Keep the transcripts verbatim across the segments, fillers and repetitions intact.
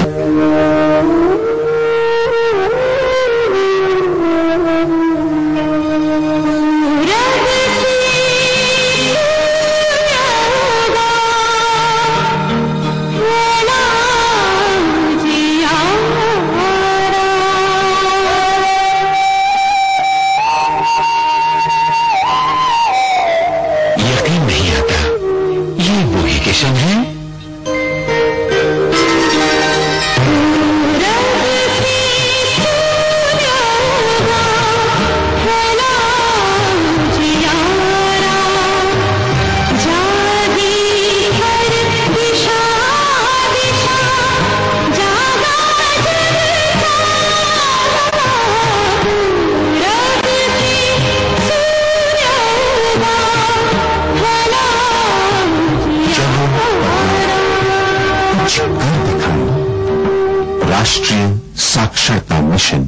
राष्ट्रीय साक्षरता मिशन।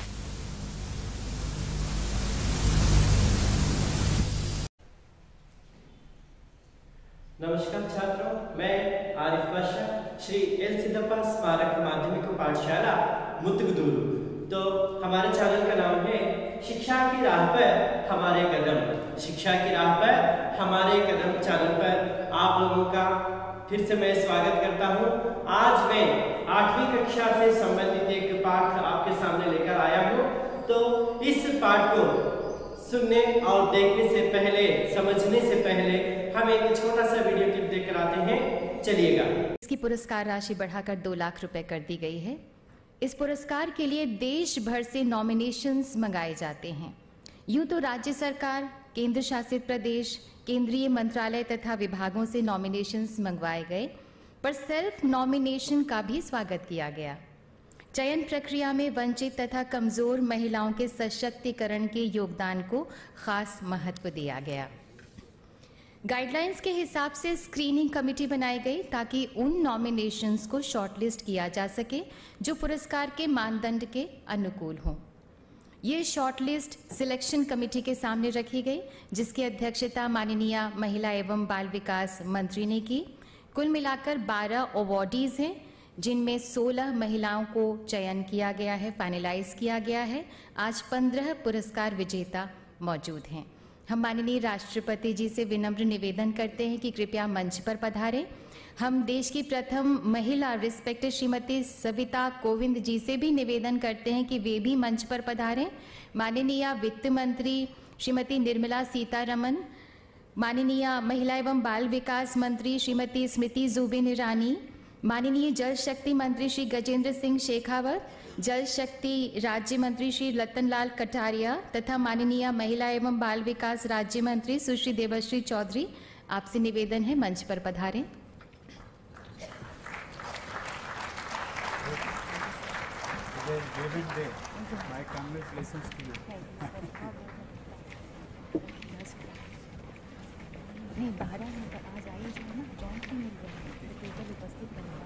नमस्कार छात्रों, मैं आरिफ बादशाह, श्री एल सिद्धप्पा स्मारक माध्यमिक पाठशाला मुतुगुदुरु। तो हमारे चैनल का नाम है शिक्षा की राह पर हमारे कदम। शिक्षा की राह पर हमारे कदम चैनल पर आप लोगों का फिर से मैं स्वागत करता हूं। आज मैं आठवीं कक्षा से संबंधित एक पाठ आपके सामने लेकर आया हूं। तो इस पाठ को सुनने और देखने से पहले, समझने से पहले हम एक छोटा सा वीडियो क्लिप देखकर आते हैं। चलिएगा। इसकी पुरस्कार राशि बढ़ाकर दो लाख रुपए कर दी गई है। इस पुरस्कार के लिए देश भर से नॉमिनेशंस मंगाए जाते हैं। यूं तो राज्य सरकार, केंद्र शासित प्रदेश, केंद्रीय मंत्रालय तथा विभागों से नॉमिनेशंस मंगवाए गए, पर सेल्फ नॉमिनेशन का भी स्वागत किया गया। चयन प्रक्रिया में वंचित तथा कमजोर महिलाओं के सशक्तिकरण के योगदान को खास महत्व दिया गया। गाइडलाइंस के हिसाब से स्क्रीनिंग कमेटी बनाई गई ताकि उन नॉमिनेशंस को शॉर्टलिस्ट किया जा सके जो पुरस्कार के मानदंड के अनुकूल हों। ये शॉर्टलिस्ट सिलेक्शन कमेटी के सामने रखी गई, जिसकी अध्यक्षता माननीय महिला एवं बाल विकास मंत्री ने की। कुल मिलाकर बारह अवॉर्डीज हैं, जिनमें सोलह महिलाओं को चयन किया गया है, फाइनलाइज किया गया है। आज पंद्रह पुरस्कार विजेता मौजूद हैं। हम माननीय राष्ट्रपति जी से विनम्र निवेदन करते हैं कि कृपया मंच पर पधारें। हम देश की प्रथम महिला रिस्पेक्टेड श्रीमती सविता कोविंद जी से भी निवेदन करते हैं कि वे भी मंच पर पधारें। माननीय वित्त मंत्री श्रीमती निर्मला सीतारमन, माननीय महिला एवं बाल विकास मंत्री श्रीमती स्मृति जुबिन ईरानी, माननीय जल शक्ति मंत्री श्री गजेंद्र सिंह शेखावत, जल शक्ति राज्य मंत्री श्री रतनलाल कटारिया तथा माननीय महिला एवं बाल विकास राज्य मंत्री सुश्री देवश्री चौधरी, आपसे निवेदन है मंच पर पधारें। नहीं बारह आज आई जो है ना जॉइंट ही मिल गया है, तो टोटल उपस्थित रहेगा।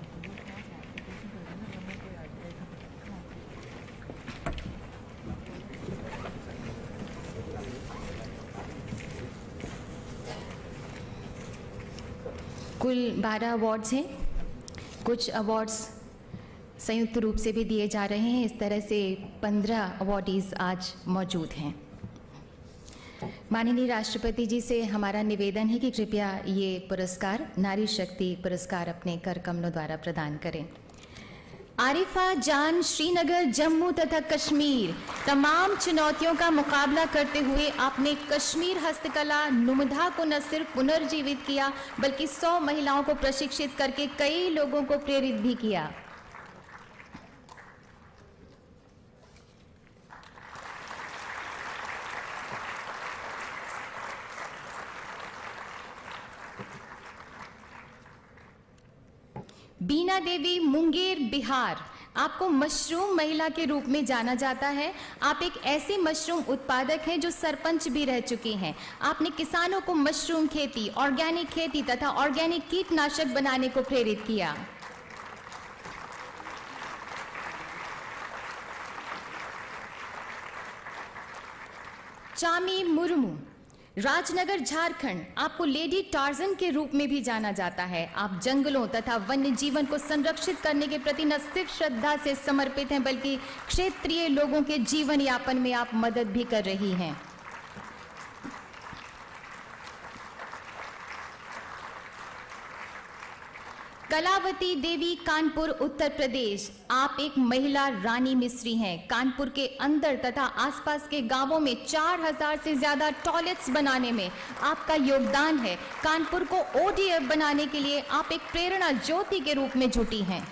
कुल बारह अवार्ड्स हैं। कुछ अवार्ड्स संयुक्त रूप से भी दिए जा रहे हैं। इस तरह से पंद्रह अवार्डीज आज मौजूद हैं। माननीय राष्ट्रपति जी से हमारा निवेदन है कि कृपया ये पुरस्कार नारी शक्ति पुरस्कार अपने कर कमलों द्वारा प्रदान करें। आरिफा जान श्रीनगर, जम्मू तथा कश्मीर तमाम चुनौतियों का मुकाबला करते हुए आपने कश्मीर हस्तकला नुमधा को न सिर्फ पुनर्जीवित किया, बल्कि सौ महिलाओं को प्रशिक्षित करके कई लोगों को प्रेरित भी किया। बीना देवी, मुंगेर, बिहार, आपको मशरूम महिला के रूप में जाना जाता है। आप एक ऐसी मशरूम उत्पादक हैं जो सरपंच भी रह चुकी हैं। आपने किसानों को मशरूम खेती, ऑर्गेनिक खेती तथा ऑर्गेनिक कीटनाशक बनाने को प्रेरित किया। चामी मुर्मू, राजनगर झारखंड आपको लेडी टार्जन के रूप में भी जाना जाता है। आप जंगलों तथा वन्य जीवन को संरक्षित करने के प्रति न सिर्फ श्रद्धा से समर्पित हैं बल्कि क्षेत्रीय लोगों के जीवन यापन में आप मदद भी कर रही हैं। कलावती देवी, कानपुर, उत्तर प्रदेश। आप एक महिला रानी मिस्त्री हैं। कानपुर के अंदर तथा आसपास के गांवों में चार हज़ार से ज्यादा टॉयलेट्स बनाने में आपका योगदान है। कानपुर को ओडीएफ बनाने के लिए आप एक प्रेरणा ज्योति के रूप में जुटी हैं।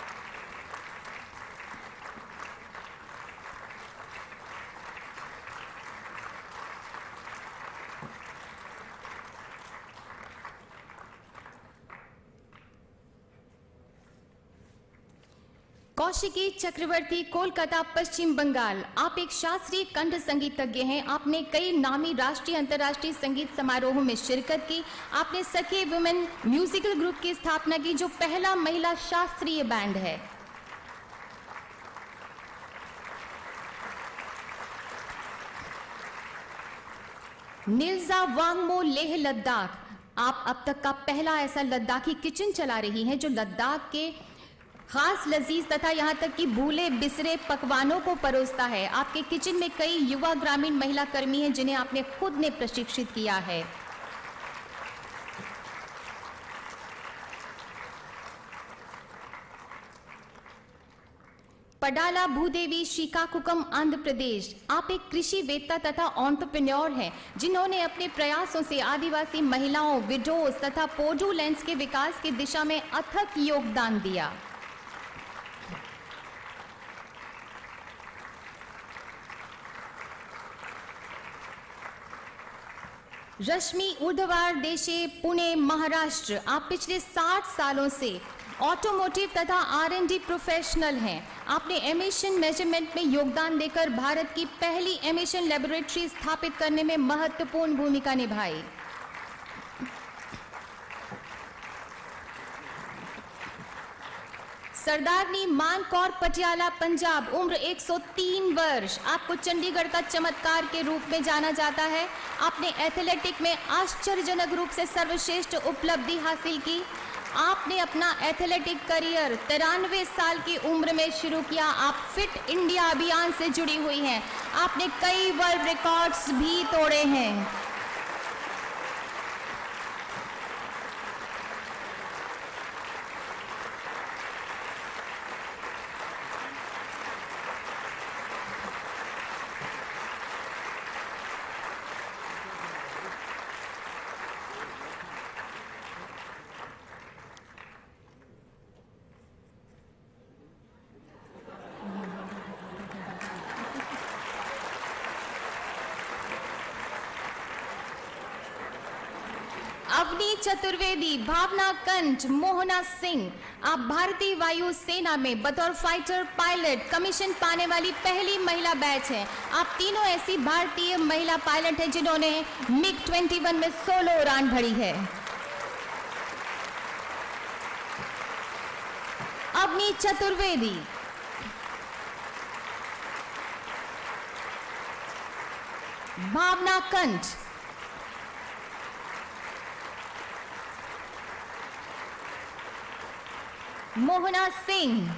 कौशिकी चक्रवर्ती, कोलकाता, पश्चिम बंगाल। आप एक शास्त्रीय कंठ संगीतज्ञ हैं। आपने कई नामी राष्ट्रीय अंतर्राष्ट्रीय संगीत समारोहों में शिरकत की। आपने सखी वुमेन म्यूजिकल ग्रुप की स्थापना की जो पहला महिला शास्त्रीय बैंड है। निल्जा वांगमो, लेह, लद्दाख। आप अब तक का पहला ऐसा लद्दाखी किचन चला रही हैं जो लद्दाख के खास लजीज तथा यहाँ तक कि भूले बिसरे पकवानों को परोसता है। आपके किचन में कई युवा ग्रामीण महिला कर्मी हैं जिन्हें आपने खुद ने प्रशिक्षित किया है। पडाला भूदेवी, श्रीकाकुलम, आंध्र प्रदेश। आप एक कृषि वेत्ता तथा एंटरप्रेन्योर हैं जिन्होंने अपने प्रयासों से आदिवासी महिलाओं, विडोज तथा पोडू लैंड्स के विकास की दिशा में अथक योगदान दिया। रश्मि उर्धवार देशे, पुणे, महाराष्ट्र। आप पिछले साठ सालों से ऑटोमोटिव तथा आर एंड डी प्रोफेशनल हैं। आपने एमिशन मेजरमेंट में योगदान देकर भारत की पहली एमिशन लेबोरेटरी स्थापित करने में महत्वपूर्ण भूमिका निभाई। सरदारनी मानकौर, पटियाला, पंजाब। उम्र एक सौ तीन वर्ष। आपको चंडीगढ़ का चमत्कार के रूप में जाना जाता है। आपने एथलेटिक में आश्चर्यजनक रूप से सर्वश्रेष्ठ उपलब्धि हासिल की। आपने अपना एथलेटिक करियर तिरानवे साल की उम्र में शुरू किया। आप फिट इंडिया अभियान से जुड़ी हुई हैं। आपने कई वर्ल्ड रिकॉर्ड्स भी तोड़े हैं। अवनी चतुर्वेदी, भावना कंठ, मोहना सिंह। आप भारतीय वायु सेना में बतौर फाइटर पायलट कमीशन पाने वाली पहली महिला बैच हैं। आप तीनों ऐसी भारतीय महिला पायलट हैं जिन्होंने मिग इक्कीस में सोलो उड़ान भरी है। अवनी चतुर्वेदी। भावना कंठ। मोहना सिंह।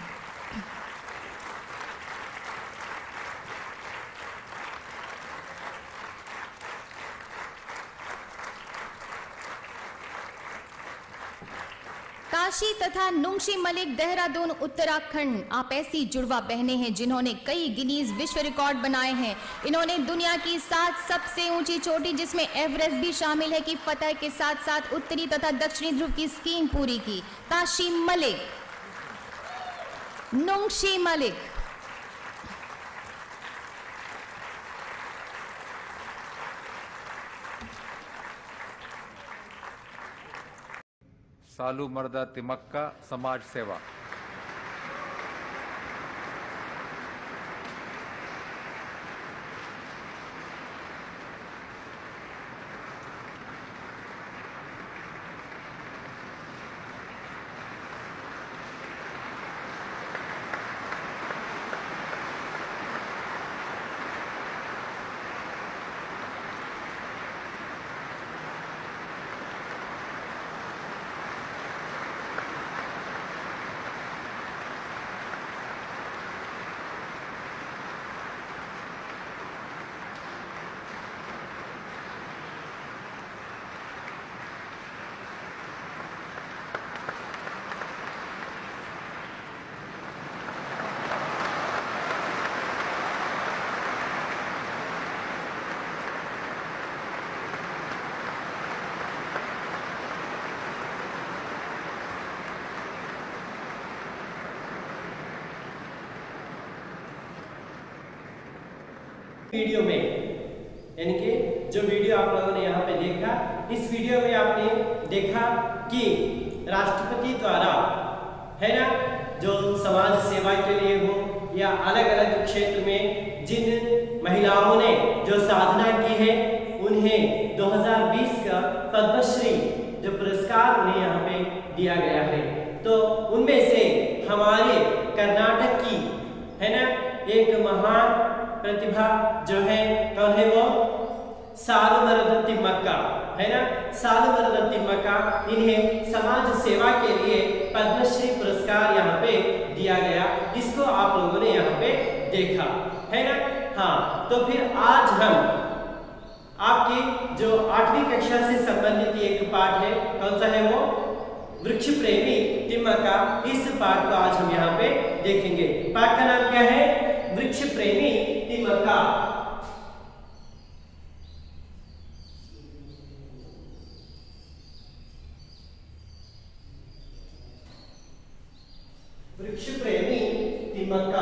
काशी तथा नुंगशी मलिक, देहरादून, उत्तराखंड। आप ऐसी जुड़वा बहनें हैं जिन्होंने कई गिनीज विश्व रिकॉर्ड बनाए हैं। इन्होंने दुनिया की सात सबसे ऊंची चोटी जिसमें एवरेस्ट भी शामिल है की फतह के साथ साथ उत्तरी तथा दक्षिणी ध्रुव की स्कीइंग पूरी की। काशी मलिक, नुंगशी मलिक। सालू मर्दा तिमक्का, समाज सेवा। वीडियो में, यानी कि जो वीडियो आप लोगों ने यहाँ पे देखा, इस वीडियो में आपने देखा कि राष्ट्रपति द्वारा, है ना, जो समाज सेवा के लिए हो या अलग अलग क्षेत्र में जिन महिलाओं ने जो साधना की है, उन्हें दो हज़ार बीस का पद्मश्री जो पुरस्कार उन्हें यहाँ पे दिया गया है। तो उनमें से हमारे कर्नाटक की, है ना, एक महान प्रतिभा जो है, कौन है वो? सालुमरदा तिम्मक्का, है ना, सालुमरदा तिम्मक्का। इन्हें समाज सेवा के लिए पद्मश्री पुरस्कार यहाँ पे दिया गया। इसको आप लोगों ने यहाँ पे देखा, है ना। हाँ, तो फिर आज हम आपकी जो आठवीं कक्षा से संबंधित एक पाठ है, कौन सा है वो? वृक्ष प्रेमी तिम्मक्का। इस पाठ को आज हम यहाँ पे देखेंगे। पाठ का नाम क्या है? वृक्ष प्रेमी तिम्मक्का। वृक्ष प्रेमी तिम्मक्का।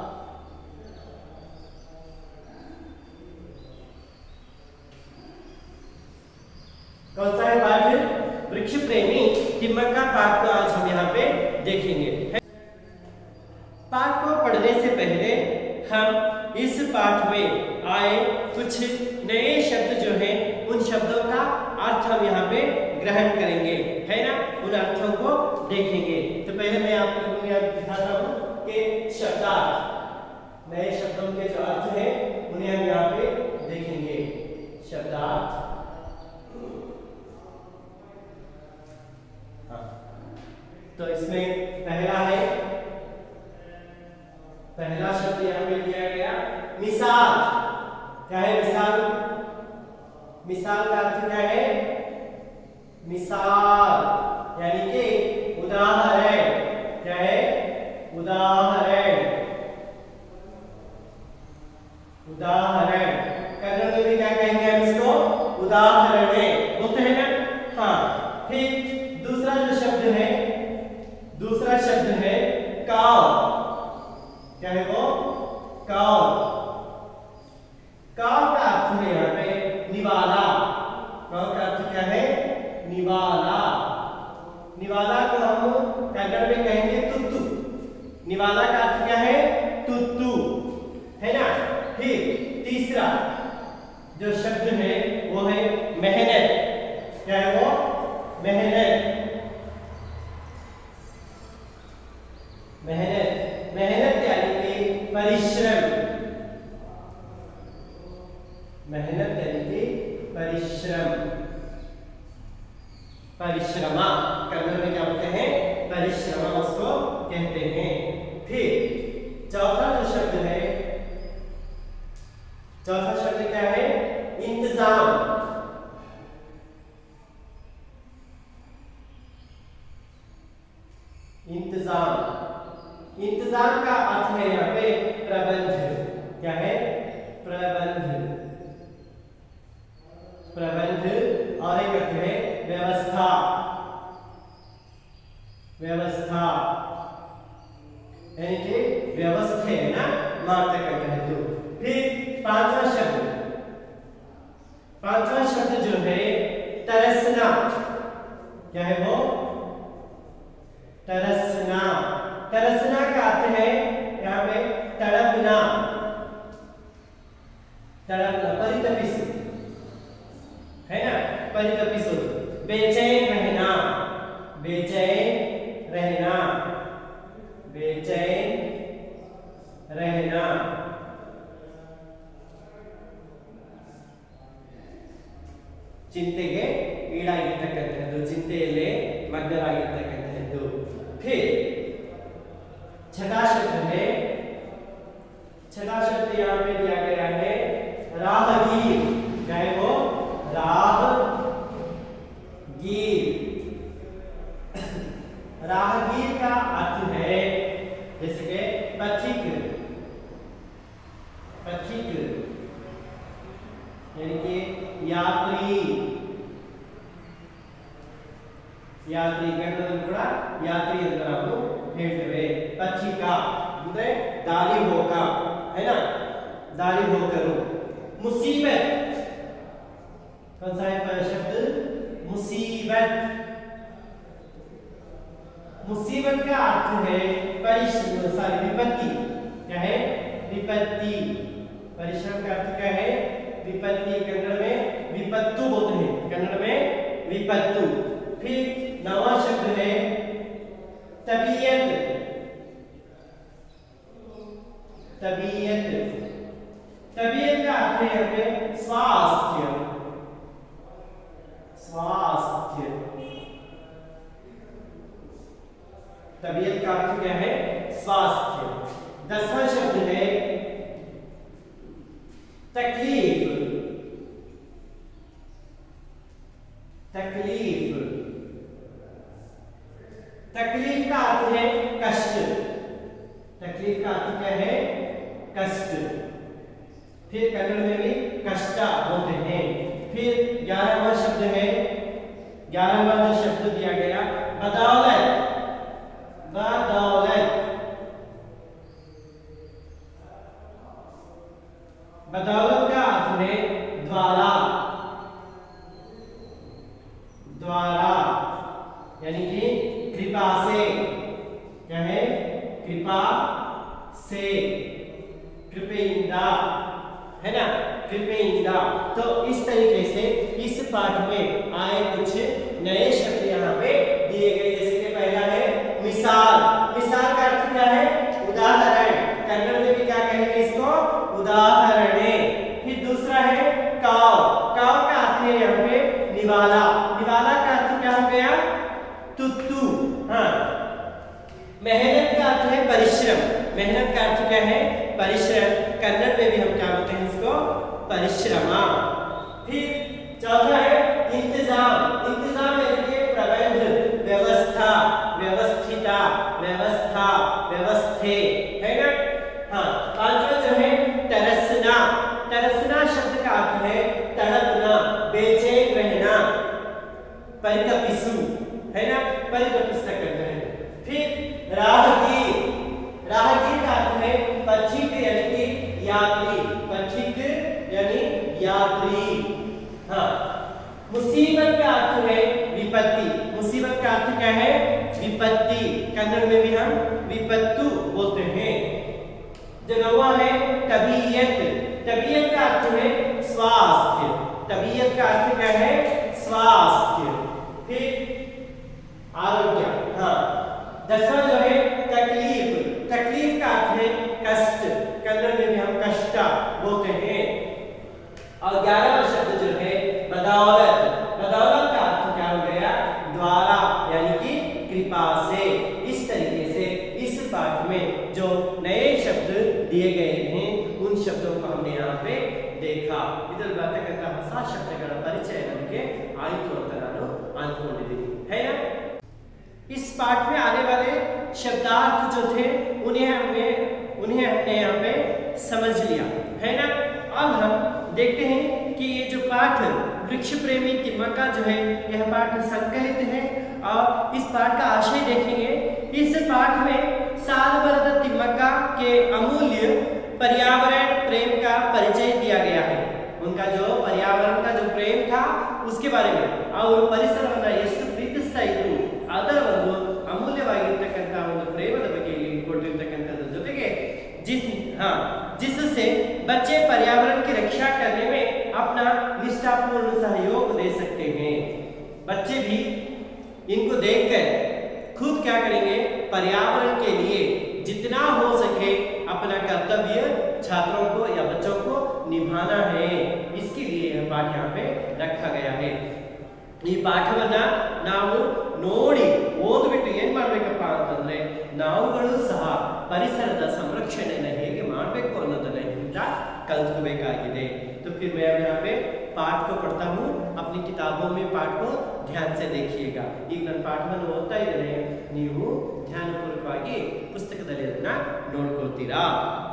कौन सा है पाठ? वृक्ष प्रेमी तिम्मक्का। पाठ को आज हम यहाँ पे देखेंगे। पाठ को पढ़ने से पहले हम इस पाठ में आए कुछ नए शब्द जो हैं, उन शब्दों का अर्थ हम यहाँ पे ग्रहण करेंगे, है ना, उन अर्थों को देखेंगे। तो पहले मैं आप लोगों को यहाँ दिखाता हूँ कि शब्दार्थ, नए शब्दों के जो अर्थ हैं उन्हें हम यहाँ पे देखेंगे। शब्दार्थ, हाँ, तो इसमें पहला है, पहला शब्द यहाँ पे दिया गया मिसाल। क्या है मिसाल? मिसाल का अर्थ क्या है? मिसाल यानी कि उदाहरण। क्या है? उदाहरण। उदाहरण कन्नड़ में भी क्या कहेंगे हम इसको? उदाहरण बोलते हैं ना। हाँ, फिर दूसरा जो शब्द है, दूसरा शब्द है काव। क्या है वो? काव। काव का अर्थ है यहाँ पे निवाला। काव का अर्थ क्या है? निवाला। निवाला को हम कन्नड़ में कहेंगे तुत्तु। निवाला का अर्थ क्या है? तुत्तु, है ना। फिर तीसरा जो शब्द है वो है मेहनत। क्या है वो? मेहनत। मेहनत, मेहनत यानी कि परिश्रम। मेहनत यानी कि परिश्रम। परिश्रमा कन्नड़ में क्या बोलते हैं? परिश्रमा उसको कहते हैं। फिर चौथा जो शब्द है, चौथा शब्द क्या है? इंतजाम। इंतजाम। इंतजाम का अर्थ है यहाँ पे प्रबंध। क्या है? प्रबंध। प्रबंध। और एक अर्थ है व्यवस्था। व्यवस्था यानी कि व्यवस्था है ना, मात्र करते हैं। तो फिर पांचवा शब्द, पांचवा शब्द जो है तरसना। क्या है वो? तरसना। तरसना का अर्थ है यहाँ पे तड़पना। तड़पना, परितपिस, है ना, परितपिस, बेचैन रहना। बेचैन रहना। बेचैन रहना। ಚಿಂತೆಗೆ ಈಡಾಗಿರ್ತಕ್ಕಂಥದ್ದು, ಚಿಂತೆಯಲ್ಲಿ ಮಗ್ನರಾಗಿರ್ತಕ್ಕಂಥದ್ದು। फिर छठा शब्द है, छठा शब्द यहाँ पे दिया गया है राहगीर। क्या है वो? राहगीर। राहगीर का अर्थ है जैसे कि पथिक। पथिक यानी कि यात्री। यात्री ಗಂಡನು ಕೂಡ यात्री ಅಂತ ನಾವು ಹೇಳ್ತೇವೆ। ಪಥಿಕ ಅಂದ್ರೆ ದಾರಿ ಹೋಗ, है ना। दारी हो करो। मुसीबत, कौन सा है शब्द? मुसीबत। मुसीबत का अर्थ है परिश्रम, सॉरी विपत्ति। क्या है? विपत्ति। परिश्रम का अर्थ क्या है? विपत्ति। कन्नड़ में विपत्तु बोलते हैं, कन्नड़ में विपत्तु। फिर नवा शब्द है तबीयत। तबीयत तबीयत का अर्थ है यहाँ पे स्वास्थ्य। स्वास्थ्य। तबीयत का अर्थ क्या है? स्वास्थ्य। दसवां शब्द है तकलीफ। तकलीफ तकलीफ का अर्थ है कष्ट। तकलीफ का अर्थ क्या है? कष्ट। फिर कन्नड़ में भी कष्ट बोलते हैं। फिर ग्यारहवां शब्द है, ग्यारहवां जो शब्द दिया गया बदौलत। बदौलत बदौलत का अर्थ है द्वारा। द्वारा यानी कि कृपा से। क्या है? कृपा से, कृपेंदा, है ना? कृपेंदा। तो इस तरीके से इस पाठ में आए कुछ नए शब्द यहाँ पे दिए गए। जैसे कि पहला है मिसाल। मिसाल का अर्थ क्या है? उदाहरण। कन्नड़ में भी क्या कहेंगे इसको? उदाहरणे। फिर दूसरा है काव। काव का अर्थ है यहाँ पे निवाला। निवाला का अर्थ क्या हो गया? तुत्तू। हाँ। मेहनत का अर्थ है परिश्रम। मेहनत का अर्थ क्या है? परिश्रम। कन्नड़ में भी हम क्या बोलते हैं इसको? परिश्रमा। फिर चौथा है इंतजाम। इंतजाम यानी कि प्रबंध, व्यवस्था, व्यवस्थिता, व्यवस्था, व्यवस्थे, है ना? हाँ। पांचवा जो है तरसना। तरसना शब्द का अर्थ है तड़पना, बेचैन रहना, परितपिसु, है ना? परितपिस करना है। फिर राहगीर। राहगीर का अर्थ है पथिक यानी कि यात्री। पथिक यानी यात्री। हाँ। मुसीबत का अर्थ है विपत्ति। मुसीबत का अर्थ क्या है? विपत्ति। कन्नड़ में भी हम विपत्तु बोलते हैं। जो नौवां है तबीयत। तबीयत का अर्थ है स्वास्थ्य। तबीयत का अर्थ क्या है? स्वास्थ्य। फिर आरोग्य। हाँ। दसवां जो है तकलीफ। तकलीफ का अर्थ है कष्ट। कन्नड़ में भी हम कष्ट बोलते हैं। और ग्यारहवां शब्द जो है बदौलत। बदौलत का अर्थ क्या हो गया? द्वारा यानी कि कृपा से। इस तरीके से इस पाठ में जो नए शब्द दिए गए हैं उन शब्दों को हमने यहाँ पे देखा। इधर बातें करता भाषा शब्दಗಳ ಪರಿಚಯ ನಮಗೆ ಆಯಿತು ಅಂತ ನಾನು ಅನ್ಕೊಂಡಿದ್ದೀನಿ, है ना? इस पाठ में आने वाले शब्दार्थ जो थे उन्हें हमने उन्हें हमने यहाँ पे समझ लिया, है ना? अब हम देखते हैं कि ये जो पाठ वृक्ष प्रेमी तिम्मक्का जो है यह पाठ संकलित है और इस पाठ का आशय देखेंगे। इस पाठ में सालबर्द तिम्मक्का के अमूल्य पर्यावरण प्रेम का परिचय दिया गया है। उनका जो पर्यावरण का जो प्रेम था उसके बारे में और ಪರಿಸರವನ್ನ ಎಷ್ಟು ಪ್ರೀತಿಸ್ತಾ ಇದ್ರು ಅದರ ಒಂದು ಅಮೂಲ್ಯವಾಗಿರತಕ್ಕಂತ ಒಂದು ಪ್ರೇಮದ ಬಗ್ಗೆ ಇಲ್ಲಿ ಕೊಟ್ಟಿರತಕ್ಕಂತದ್ರ ಜೊತೆಗೆ जिस हाँ जिससे बच्चे पर्यावरण की रक्षा करने में अपना निष्ठापूर्ण सहयोग दे सकते हैं। बच्चे भी इनको देखकर खुद क्या करेंगे? पर्यावरण के लिए जितना हो सके अपना कर्तव्य छात्रों को या बच्चों को निभाना है। इसके लिए यह पाठ यहाँ पे रखा गया है। ಈ ಪಾಠವನ್ನ ನಾವು ನೋಡಿ ಓದ್ಬಿಟ್ಟು ಏನ್ ಮಾಡ್ಬೇಕಪ್ಪ ಅಂತಂದ್ರೆ ನಾವುಗಳು ಸಹ ಪರಿಸರದ ಸಂರಕ್ಷಣೆಯನ್ನು ಹೇಗೆ ಮಾಡಬೇಕು ಅನ್ನೋದನ್ನ ಈಗ ಕಲ್ತ್ಕೋಬೇಕಾಗಿದೆ। तो फिर मैं यहाँ पे पाठ को पढ़ता हूँ, अपनी किताबों में पाठ को ध्यान से देखिएगा। ಈಗ ನಾನು ಪಾಠವನ್ನು ಓದ್ತಾ ಇದ್ದೇನೆ, ನೀವು ಧ್ಯಾನಪೂರ್ವಕವಾಗಿ ಪುಸ್ತಕದಲ್ಲಿ ಅದನ್ನ ನೋಡ್ಕೊಳ್ತೀರಾ।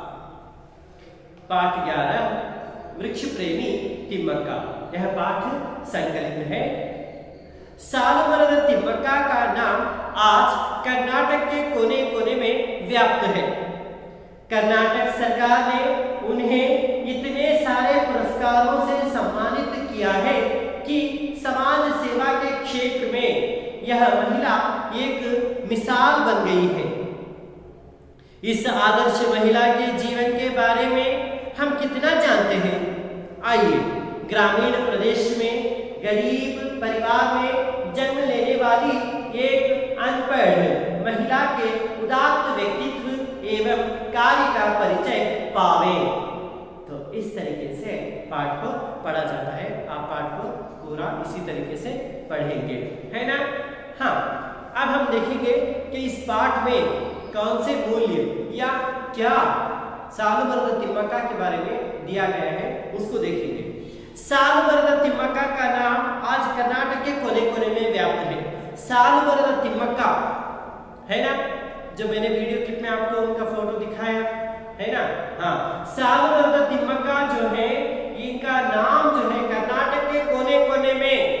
पाठ ग्यारह वृक्ष प्रेमी तिम्मक्का। यह पाठ संकलित है। सालबर्द तिम्मक्का का नाम आज कर्नाटक के कोने कोने में व्याप्त है। कर्नाटक सरकार ने उन्हें पुरस्कारों से सम्मानित किया है कि समाज सेवा के क्षेत्र में यह महिला एक मिसाल बन गई है। इस आदर्श महिला के जीवन के बारे में हम कितना जानते हैं? आइए, ग्रामीण प्रदेश में गरीब परिवार में जन्म लेने वाली एक अनपढ़ महिला के उदात्त व्यक्तित्व एवं कार्य का परिचय पावे। तो इस तरीके से पाठ को पढ़ा जाता है। आप पाठ को पूरा इसी तरीके से पढ़ेंगे, है ना? हाँ, अब हम देखेंगे कि इस पाठ में कौन से मूल्य या क्या सालुमरद तिम्मक्का के बारे में दिया गया है, उसको देखेंगे। सालुमरद तिम्मक्का का नाम आज कर्नाटक के कोने कोने में व्याप्त है। सालुमरद तिम्मक्का, है ना, जो मैंने वीडियो क्लिप में आपको उनका फोटो दिखाया है ना। हाँ, सालुमरद तिम्मक्का जो है, इनका नाम जो है कर्नाटक के कोने कोने में,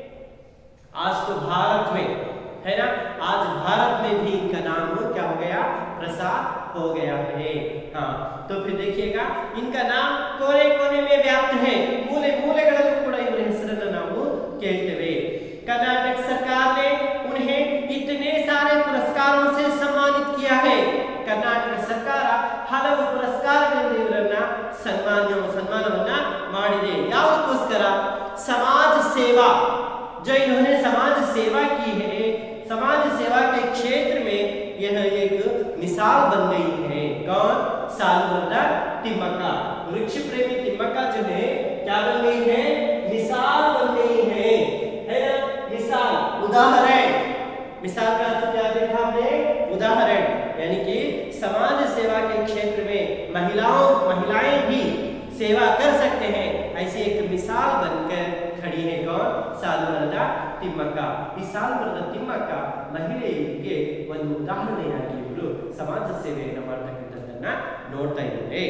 आज तो भारत में, है ना, आज भारत में भी इनका नाम क्या हो गया? प्रसार हो गया है। हाँ, तो फिर देखिएगा, इनका नाम कोने कोने में व्याप्त है। मूले ಮೂಲೆಗಳಲ್ಲೂ ಕೂಡ ಇವರ ಹೆಸರನ್ನು ನಾವು ಕೇಳ್ತೇವೆ। कर्नाटक सरकार ने उन्हें इतने सारे पुरस्कारों से सम्मानित किया है। कर्नाटक सरकार ಹಲವು ಪುರಸ್ಕಾರಗಳಿಂದ ಇವರನ್ನ ಸನ್ಮಾನ ಸನ್ಮಾನವನ್ನ ಮಾಡಿದೆ। ಯಾವುದಕ್ಕೋಸ್ಕರ? समाज सेवा, जो इन्होंने समाज सेवा की है, समाज सेवा के क्षेत्र में यह एक मिसाल बन गई है। कौन? सालुमरद तिम्मक्का। वृक्ष प्रेमी तिम्मक्का जो है क्या बन गई है? मिसाल बन गई है, है ना? मिसाल, उदाहरण। मिसाल का अर्थ क्या देखा आपने? उदाहरण, यानी कि समाज सेवा के क्षेत्र में महिलाओं महिलाएं भी सेवा कर सकते हैं, ऐसी एक मिसाल बनकर खड़ी है। कौन? सालुमरद ತಿಮ್ಮಕ್ಕ। ಈ ಸಾಲುಮರದ ತಿಮ್ಮಕ್ಕ ಮಹಿಳೆಯರಿಗೆ ಒಂದು ಉದಾಹರಣೆಯಾಗಿ ಇವರು ಸಮಾಜ ಸೇವೆಯನ್ನು ಮಾಡತಕ್ಕಂಥದ್ದನ್ನ ನೋಡ್ತಾ ಇದ್ದೇವೆ।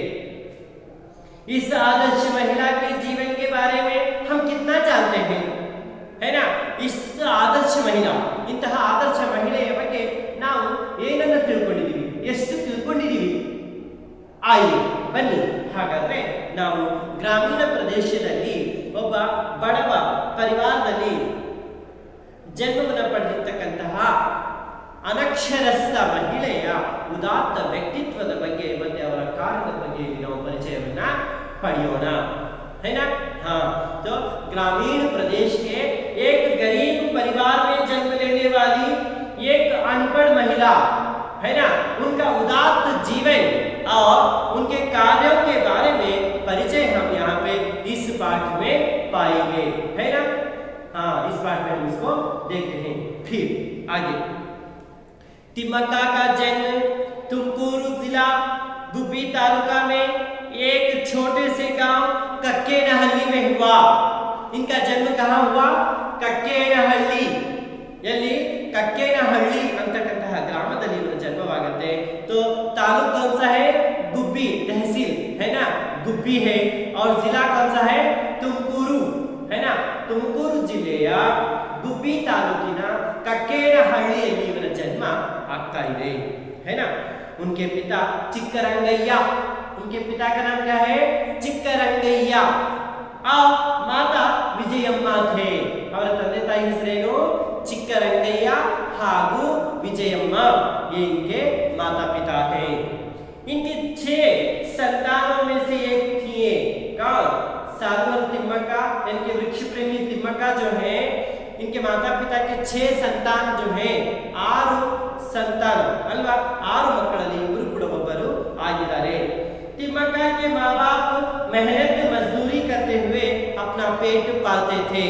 इस आदर्श महिला के जीवन के बारे में हम कितना जानते हैं, है ना? इस आदर्श महिला, ಇಂತಹ ಆದರ್ಶ ಮಹಿಳೆಯ ಬಗ್ಗೆ ನಾವು ಏನನ್ನ ತಿಳ್ಕೊಂಡಿದ್ದೀವಿ, ಎಷ್ಟು ತಿಳ್ಕೊಂಡಿದ್ದೀವಿ? ಆಯ್ತು ಬನ್ನಿ, ಹಾಗಾದ್ರೆ ನಾವು ಗ್ರಾಮೀಣ ಪ್ರದೇಶದಲ್ಲಿ ಒಬ್ಬ ಬಡವ ಪರಿವಾರದಲ್ಲಿ ಜನ್ಮವನ್ನು ಪಡೆದಿರ್ತಕ್ಕಂತಹ ಅನಕ್ಷರಸ್ಥ ಮಹಿಳೆಯ ಉದಾತ್ತ ವ್ಯಕ್ತಿತ್ವದ ಬಗ್ಗೆ ಮತ್ತೆ ಅವರ ಕಾರ್ಯದ ಬಗ್ಗೆ ನಾವು ಪರಿಚಯವನ್ನ पढ़ियों है ना। हाँ, तो ग्रामीण प्रदेश के एक गरीब परिवार में जन्म लेने वाली एक अनपढ़ महिला, है ना, उनका उदात्त जीवन और उनके कार्यों के बारे में परिचय हम यहाँ पे इस पाठ में पाएंगे, है ना। हाँ, इस पाठ में हम इसको देखते हैं। फिर आगे, तिम्मक्का का जन्म तुमकुरू जिला गुब्बी तालुका में एक छोटे से गांव कक्केनहल्ली में हुआ। इनका जन्म कहाँ हुआ? कक्केनहल्ली, यल्ली कक्केनहल्ली ಅಂತಕ್ಕಂತಹ ಗ್ರಾಮದಲ್ಲಿ ಇವರ ಜನ್ಮವಾಗುತ್ತೆ। तो तालुक कौन सा है? गुब्बी तहसील, है ना, गुब्बी है। और जिला कौन सा है? तुमकुरू, है ना, तुमकुरू ಜಿಲ್ಲೆಯ गुब्बी ತಾಲೂಕಿನ ಕಕ್केनहल्ಳಿಯಲ್ಲಿ ಇವರ ಜನ್ಮ ಆಗ್ತಾ ಇದೆ, है ना। उनके पिता चिक्करंगಯ್ಯ, उनके पिता का नाम क्या है? चिक्करंगಯ್ಯ और माता विजयम्म थे। ಅವರ ತಂದೆ ತಾಯಿ ಹೆಸರೇನು? चिक्करंगಯ್ಯ ಹಾಗೂ विजयम्म, ये इनके माता पिता हैं। इनके छह संतानों में से एक थी कौन? सालुमरद तिम्मक्का, इनके वृक्ष प्रेमी तिम्मक्का जो है, इनके माता पिता के छह संतान जो है, आरु संतान अल्वा, आरु मಕ್ಕಳಲ್ಲಿ ಇವರು ಕೂಡ ಒಬ್ಬರು ಆಗಿದ್ದಾರೆ। तिम्मक्का के माँ बाप मेहनत मजदूरी करते हुए अपना पेट पालते थे।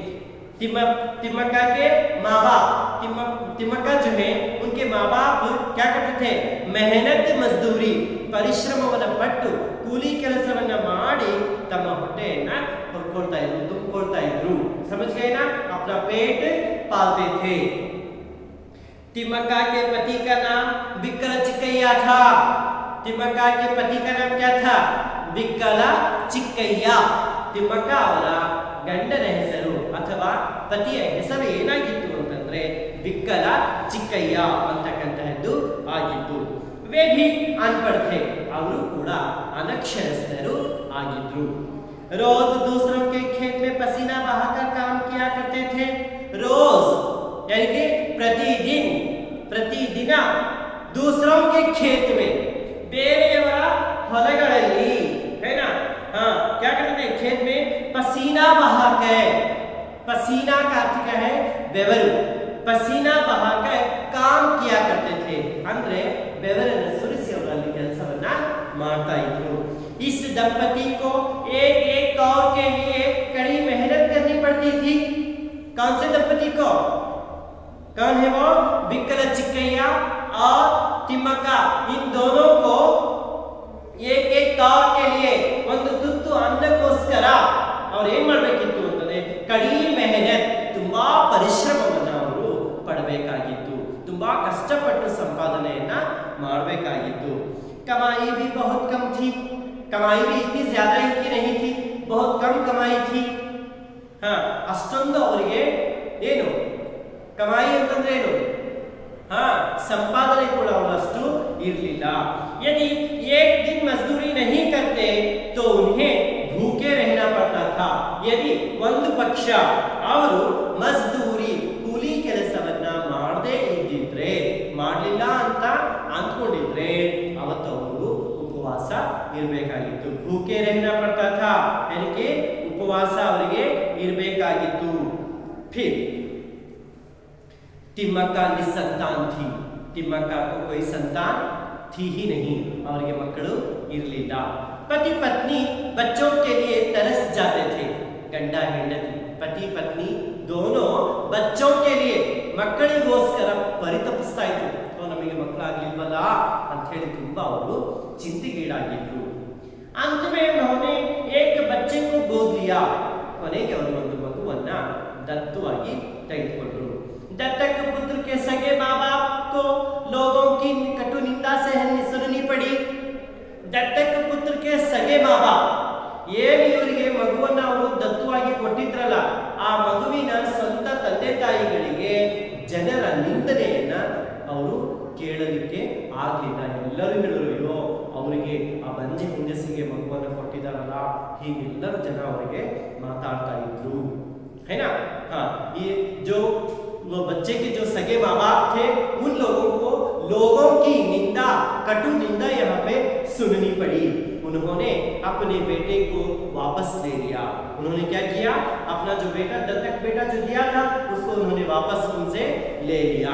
तिम्मक्का के माँ बाप, तिम्मक्का जो है उनके माँ बाप क्या करते थे? मेहनत मजदूरी, ಪರಿಶ್ರಮವನ್ನು ಪಟ್ಟು ಕೂಲಿ ಕೆಲಸವನ್ನ ಮಾಡಿ ತಮ್ಮ ಹೊಟ್ಟೆಯನ್ನ ಹೊರಕೊಳ್ತಾ ಇದ್ರು, ತುಂಬಿಕೊಳ್ತಾ ಇದ್ರು। समझ गए ना? अपना पेट पालते थे। तिम्मक्का के पति का नाम बिक्कल चिक्कಯ್ಯ था। तिम्मक्का के पति का नाम क्या था? बिक्कल चिक्कಯ್ಯ। तिम्मक्का ಅವರ ಗಂಡನ ಹೆಸರು ಅಥವಾ ಪತಿಯ ಹೆಸರು ಏನಾಗಿತ್ತು ಅಂತಂದ್ರೆ ಬಿಕ್ಕಲ ಚಿಕ್ಕಯ್ಯ ಅಂತಕ್ಕಂತಹದ್ದು ಆಗಿತ್ತು। वे भी अनपढ़ थे, ಅವರು ಕೂಡ ಅನಕ್ಷರಸ್ಥರು ಆಗಿದ್ರು। रोज दूसरों के खेत में पसीना बहाकर काम किया करते थे। रोज यानी कि प्रतिदिन प्रतिदिन दूसरों के खेत में ಬೇರೆಯವರ ಹೊಲಗಳಲ್ಲಿ है ना हाँ क्या करते थे खेत में पसीना बहाकर पसीना का अर्थ क्या है बेवरू पसीना बहाकर काम किया करते थे ಅಂದ್ರೆ ಬೆವರನ್ನು ಸುರಿಸಿ ಅವರಲ್ಲಿ ಕೆಲಸವನ್ನ ಮಾಡ್ತಾ ಇದ್ರು। इस दंपति को एक एक कौर के लिए कड़ी मेहनत करनी पड़ती थी। कौन से दंपति को कौन है वो बिक्कल चिक्कैया और तिम्मक्का इन दोनों को एक एक कौर के लिए ಒಂದು ತುತ್ತು ಅನ್ನಕ್ಕೋಸ್ಕರ ಅವರು ಏನು ಮಾಡಬೇಕಿತ್ತು ಅಂತಂದ್ರೆ ಕಡಿ ಮೆಹನತ್ ತುಂಬಾ ಪರಿಶ್ರಮವನ್ನು ಅವರು ಪಡಬೇಕಾಗಿತ್ತು ತುಂಬಾ ಕಷ್ಟಪಟ್ಟು ಸಂಪಾದನೆಯನ್ನ ಮಾಡಬೇಕಾಗಿತ್ತು। कमाई भी बहुत कम थी कमाई भी इतनी ज्यादा इनकी नहीं थी बहुत कम कमाई थी। हाँ ಅಷ್ಟೊಂದು ಅವರಿಗೆ ಏನು कमाई ಅಂತಂದ್ರೆ ಏನು हाँ संपादने ಕೂಡ ಅವರಷ್ಟು ಇರಲಿಲ್ಲ। यदि एक दिन मजदूरी नहीं करते तो उन्हें भूखे रहना पड़ता था। यदि ಒಂದು ಪಕ್ಷ ಅವರು ಮಜ್ದೂರಿ ಕೂಲಿ ಕೆಲಸವನ್ನ ಮಾಡದೇ ಇದ್ದಿದ್ರೆ ಮಾಡಲಿಲ್ಲ ಅಂತ ಅಂದ್ಕೊಂಡಿದ್ರೆ ಅವತ್ತು ಅವರು ಉಪವಾಸ ಇರಬೇಕಾಗಿತ್ತು। ಭೂಕೆ रहना पड़ता था यानी कि ಉಪವಾಸ ಅವರಿಗೆ ಇರಬೇಕಾಗಿತ್ತು। फिर तिम्मक्का निसंतान थी तिम्मक्का को कोई संतान थी ही नहीं और ये मಕ್ಕಳು ಇರಲಿಲ್ಲ। पति पत्नी बच्चों के लिए तरस जाते थे ಗಂಡ ಹೆಂಡತಿ पति पत्नी दोनों बच्चों के लिए ಮಕ್ಕಳಿಗೋಸ್ಕರ ಪರಿತಪಿಸ್ತಾ ಇದ್ರು। ನಮಗೆ ಮಕ್ಕಳಾಗಲಿಲ್ವಲ್ಲ ಅಂತ ಹೇಳಿ ತುಂಬಾ ಅವರು ಚಿಂತೆಗೀಡಾಗಿದ್ರು। अंत में उन्होंने एक बच्चे को गोद लिया ಕೊನೆಗೆ ಅವರು ಒಂದು ಮಗುವನ್ನ ದತ್ತುವಾಗಿ ತೆಗೆದುಕೊಂಡರು। दत्तक पुत्र के सगे माँ बाप को लोगों की कटु निंदा सहनी सुननी पड़ी। दत्तक पुत्र के सगे माँ बाप ಏನು ಇವರಿಗೆ ಮಗುವನ್ನ ಅವರು ದತ್ತುವಾಗಿ ಕೊಟ್ಟಿದ್ರಲ್ಲ ಆ ಮಗುವಿನ ಸ್ವಂತ ತಂದೆ ತಾಯಿಗಳಿಗೆ ಜನರ ನಿಂದನೆಯನ್ನ ಅವರು ಕೇಳಲಿಕ್ಕೆ ಆಗಲಿಲ್ಲ। ಎಲ್ಲರೂ ಹೇಳಿದ್ರು ಅಯ್ಯೋ ಅವರಿಗೆ ಆ ಬಂಜೆ ಹೆಂಗಸಿಗೆ ಮಗುವನ್ನ ಕೊಟ್ಟಿದ್ದಾರಲ್ಲ ಹೀಗೆಲ್ಲರೂ ಜನ ಅವರಿಗೆ ಮಾತಾಡ್ತಾ ಇದ್ರು है ना। हाँ ये जो वो बच्चे के जो सगे माँ बाप थे उन लोगों को लोगों की निंदा कटु निंदा यहाँ पे सुननी पड़ी। उन्होंने अपने बेटे को वापस ले लिया। उन्होंने क्या किया अपना जो बेटा दत्तक बेटा जो दिया था उसको उन्होंने वापस उनसे ले लिया।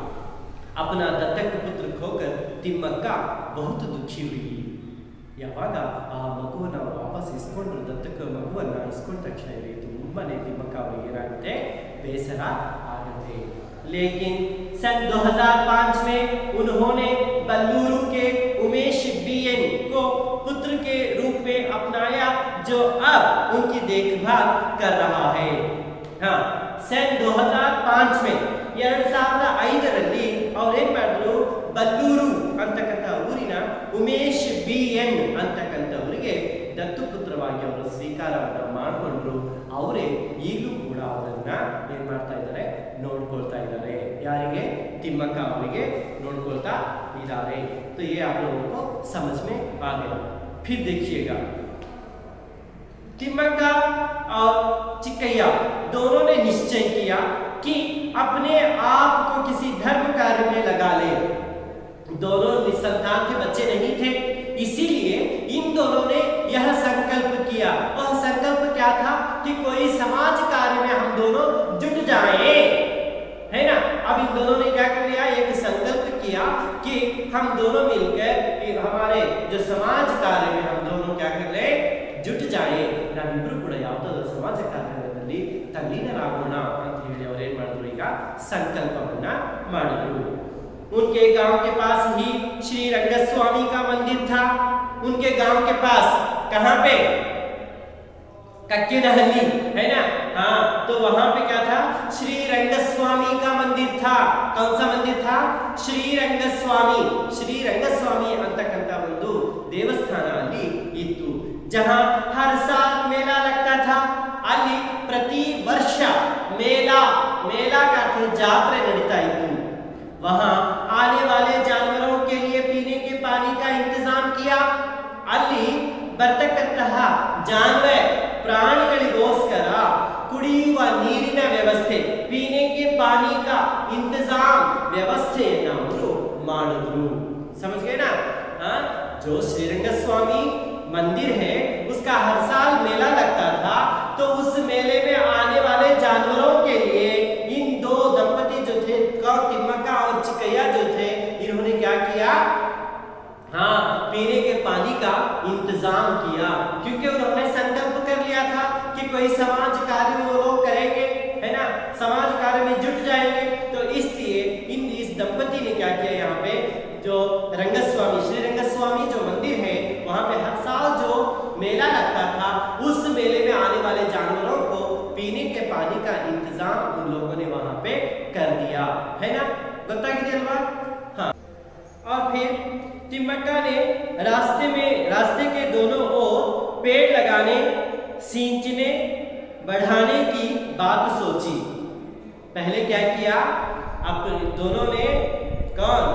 अपना दत्तक पुत्र खोकर तिम्मक्का बहुत दुखी हुई। ಯಾವಾಗ ಆ ಮಗುವನ್ನ ವಾಪಸ್ ಇಸ್ಕೊಂಡ್ರು ದತ್ತಕ ಮಗುವನ್ನ ಇಸ್ಕೊಂಡ ತಕ್ಷಣ ತುಂಬಾನೇ ತಿಮ್ಮಕ್ಕ ಅವರಿಗೆ ಏನಾಗುತ್ತೆ ಬೇಸರ आते। लेकिन सन दो हज़ार पाँच में उन्होंने बल्लूरू के उमेश बीएन को पुत्र के रूप में अपनाया जो अब उनकी देखभाल कर रहा है। हाँ सन दो हज़ार पाँच में ಎರಡು ಸಾವಿರದ ಐದರಲ್ಲಿ ಅವರೇನ್ ಮಾಡಿದ್ರು ಬಲ್ಲೂರು ಅಂತಕ್ಕಂಥ ಊರಿನ ಉಮೇಶ್ ಬಿ ಎನ್ ಅಂತಕ್ಕಂಥವರಿಗೆ ದತ್ತುಪುತ್ರವಾಗಿ ಅವರು ಸ್ವೀಕಾರವನ್ನ ಮಾಡಿಕೊಂಡ್ರು। ಅವರೇ ಈಗಲೂ ಕೂಡ ಅವರನ್ನ ಏನ್ ಮಾಡ್ತಾ ಇದ್ದಾರೆ ನೋಡ್ಕೊಳ್ತಾ ಇದ್ದಾರೆ। ಯಾರಿಗೆ ತಿಮ್ಮಕ್ಕ ಅವರಿಗೆ ನೋಡ್ಕೊಳ್ತಾ इदारे। तो ये आप लोगों को समझ में आ गया। फिर देखिएगा तिम्मक्का और चिक्कैया दोनों ने निश्चय किया कि अपने आप को किसी धर्म कार्य में लगा ले। दोनों निसंतान के बच्चे नहीं थे इसीलिए इन दोनों ने यह संकल्प किया। वह संकल्प क्या था कि कोई समाज कार्य में हम दोनों जुट जाएं, है ना। अब इन दोनों ने क्या कर लिया एक संकल्प किया कि हम दोनों मिलकर हमारे जो समाज कार्य में हम दोनों क्या कर ले जुट जाए। ನಾವಿಬ್ರು ಕೂಡ ಯಾವುದಾದ್ರೂ ಸಮಾಜ ಕಾರ್ಯದಲ್ಲಿ ತಲ್ಲೀನರಾಗೋಣ ಅಂತ ಹೇಳಿ ಅವರು ಏನು ಮಾಡಿದ್ರು ಈಗ ಸಂಕಲ್ಪವನ್ನ ಮಾಡಿದ್ರು। उनके गांव के पास ही श्री रंगस्वामी का मंदिर था। उनके गांव के पास कहां पे कक्केनहल्ली है ना। हाँ तो वहां पे क्या था श्री रंगस्वामी का मंदिर था। कौन सा मंदिर था श्री रंगस्वामी श्री रंगस्वामी ಅಂತಕ್ಕಂತ ಒಂದು ದೇವಸ್ಥಾನ ಅಲ್ಲಿ ಇತ್ತು। जहां हर साल मेला लगता था। ಅಲ್ಲಿ ಪ್ರತಿ ವರ್ಷ मेला मेला का ಜಾತ್ರೆ ನಡೀತಾ ಇತ್ತು। वहां आने वाले जानवरों के लिए पीने के पानी का इंतजाम किया। ಅಲ್ಲಿ ಬರ್ತಕ್ಕಂತಹ ಜಾನುವೆ ಪ್ರಾಣಿಗಳಿಗೋಸ್ಕರ ಕುಡಿಯುವ ನೀರಿನ ವ್ಯವಸ್ಥೆ ಪೀನೆ ಕೆ ಪಾನಿ ಕಾ ಇಂತಜಾಮ್ ವ್ಯವಸ್ಥೆಯನ್ನು ಅವರು ಮಾಡಿದ್ರು. समझ गए ना? हाँ, जो श्रीरंग स्वामी मंदिर है उसका हर साल मेला लगता था, तो उस मेले में आने वाले जानवरों के लिए इन दो दंपति जो थे तिम्मक्का और चिकैया जो थे, इन्होंने क्या किया? हाँ, पीने के पानी का इंतजाम किया, क्योंकि उन्होंने संकल्प कर लिया था कि कोई समाज कार्य वो लोग करेंगे, है ना, समाज कार्य में जुट जाएंगे। तो इसलिए इन इस दंपति ने क्या किया, यहाँ पे जो रंगस्वामी श्री रंगस्वामी जो मंदिर है वहां पे हर साल जो मेला लगता था, उस मेले में आने वाले जानवरों को पीने के पानी का इंतजाम उन लोगों ने वहां पे कर दिया, है ना, बताइए बात। हाँ, और फिर तिम्मक्का ने रास्ते में रास्ते के दोनों ओर पेड़ लगाने, सींचने, बढ़ाने की बात सोची। पहले क्या किया, अपने दोनों ने, कौन,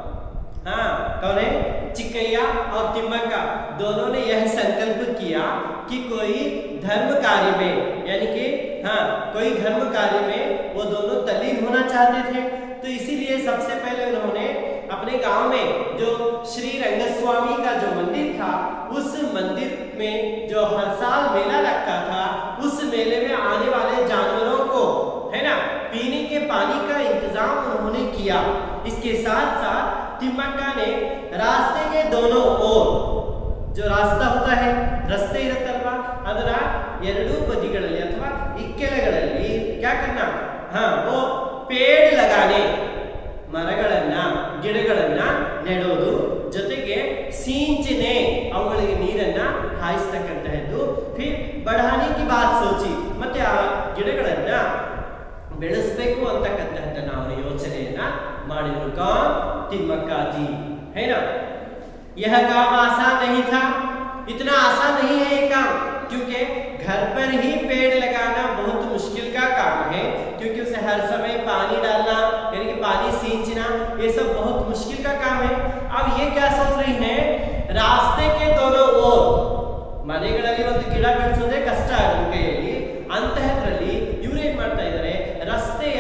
हाँ कौन है, चिकैया और तिम्मक्का, दोनों ने यह संकल्प किया कि कोई धर्म कार्य में, यानी कि हाँ कोई धर्म कार्य में वो दोनों तल्लीन होना चाहते थे। तो इसीलिए सबसे पहले उन्होंने अपने गांव में जो श्री रंगस्वामी का जो मंदिर था, उस मंदिर में जो हर साल मेला लगता था, उस मेले में आने वाले जानवरों को, है ना, पीने के पानी का इंतजाम उन्होंने किया। इसके साथ साथ तिम्मक्का ने रास्ते के दोनों ओर, जो रास्ता होता है, रस्ते इरुತ್ತಲ್ವಾ, ಅದರ ಎರಡೂ ಬದಿಗಳಲ್ಲಿ ಅಥವಾ ಇಕ್ಕೆಲಗಳಲ್ಲಿ क्या करना, हाँ वो पेड़ लगाने, ಮರಗಳನ್ನ ಗಿಡಗಳನ್ನ ನೆಡೋದು, ಜೊತೆಗೆ ಸಿಂಚನೆ ಅವುಗಳಿಗೆ ನೀರನ್ನ ಹಾಯಿಸತಕ್ಕಂತಹದ್ದು, ಫಿರ್ ಬಢಾನೆ ಕಿ ಬಾತ್ ಸೋಚಿ, ಮತ್ತೆ ಆ ಗಿಡಗಳನ್ನ ಬೆಳೆಸಬೇಕು ಅಂತಕ್ಕಂತಹದ್ದನ್ನ ಅವರು ಯೋಚನೆಯನ್ನ ಮಾಡಿದ್ರು. कौन, तिम्मक्का जी, है ना। यह काम आसान नहीं था, इतना आसान नहीं है ये काम, क्योंकि घर पर ही पेड़ लगाना बहुत मुश्किल का काम है, क्योंकि उसे हर समय पानी डालना, यानी कि पानी सींचना, ये सब बहुत मुश्किल का काम है। अब ये क्या सोच रही है, रास्ते के दोनों ओर ಮನೆಗಳಲ್ಲಿ ಒಂದು ಗಿಡ ಬೆಳೆಸೋದೇ ಕಷ್ಟ ನಮ್ಮ ಕೈಯಲ್ಲಿ, ಅಂತಹದ್ರಲ್ಲಿ ಇವರು ಏನ್ ಮಾಡ್ತಾ ಇದ್ದಾರೆ, ರಸ್ತೆಯ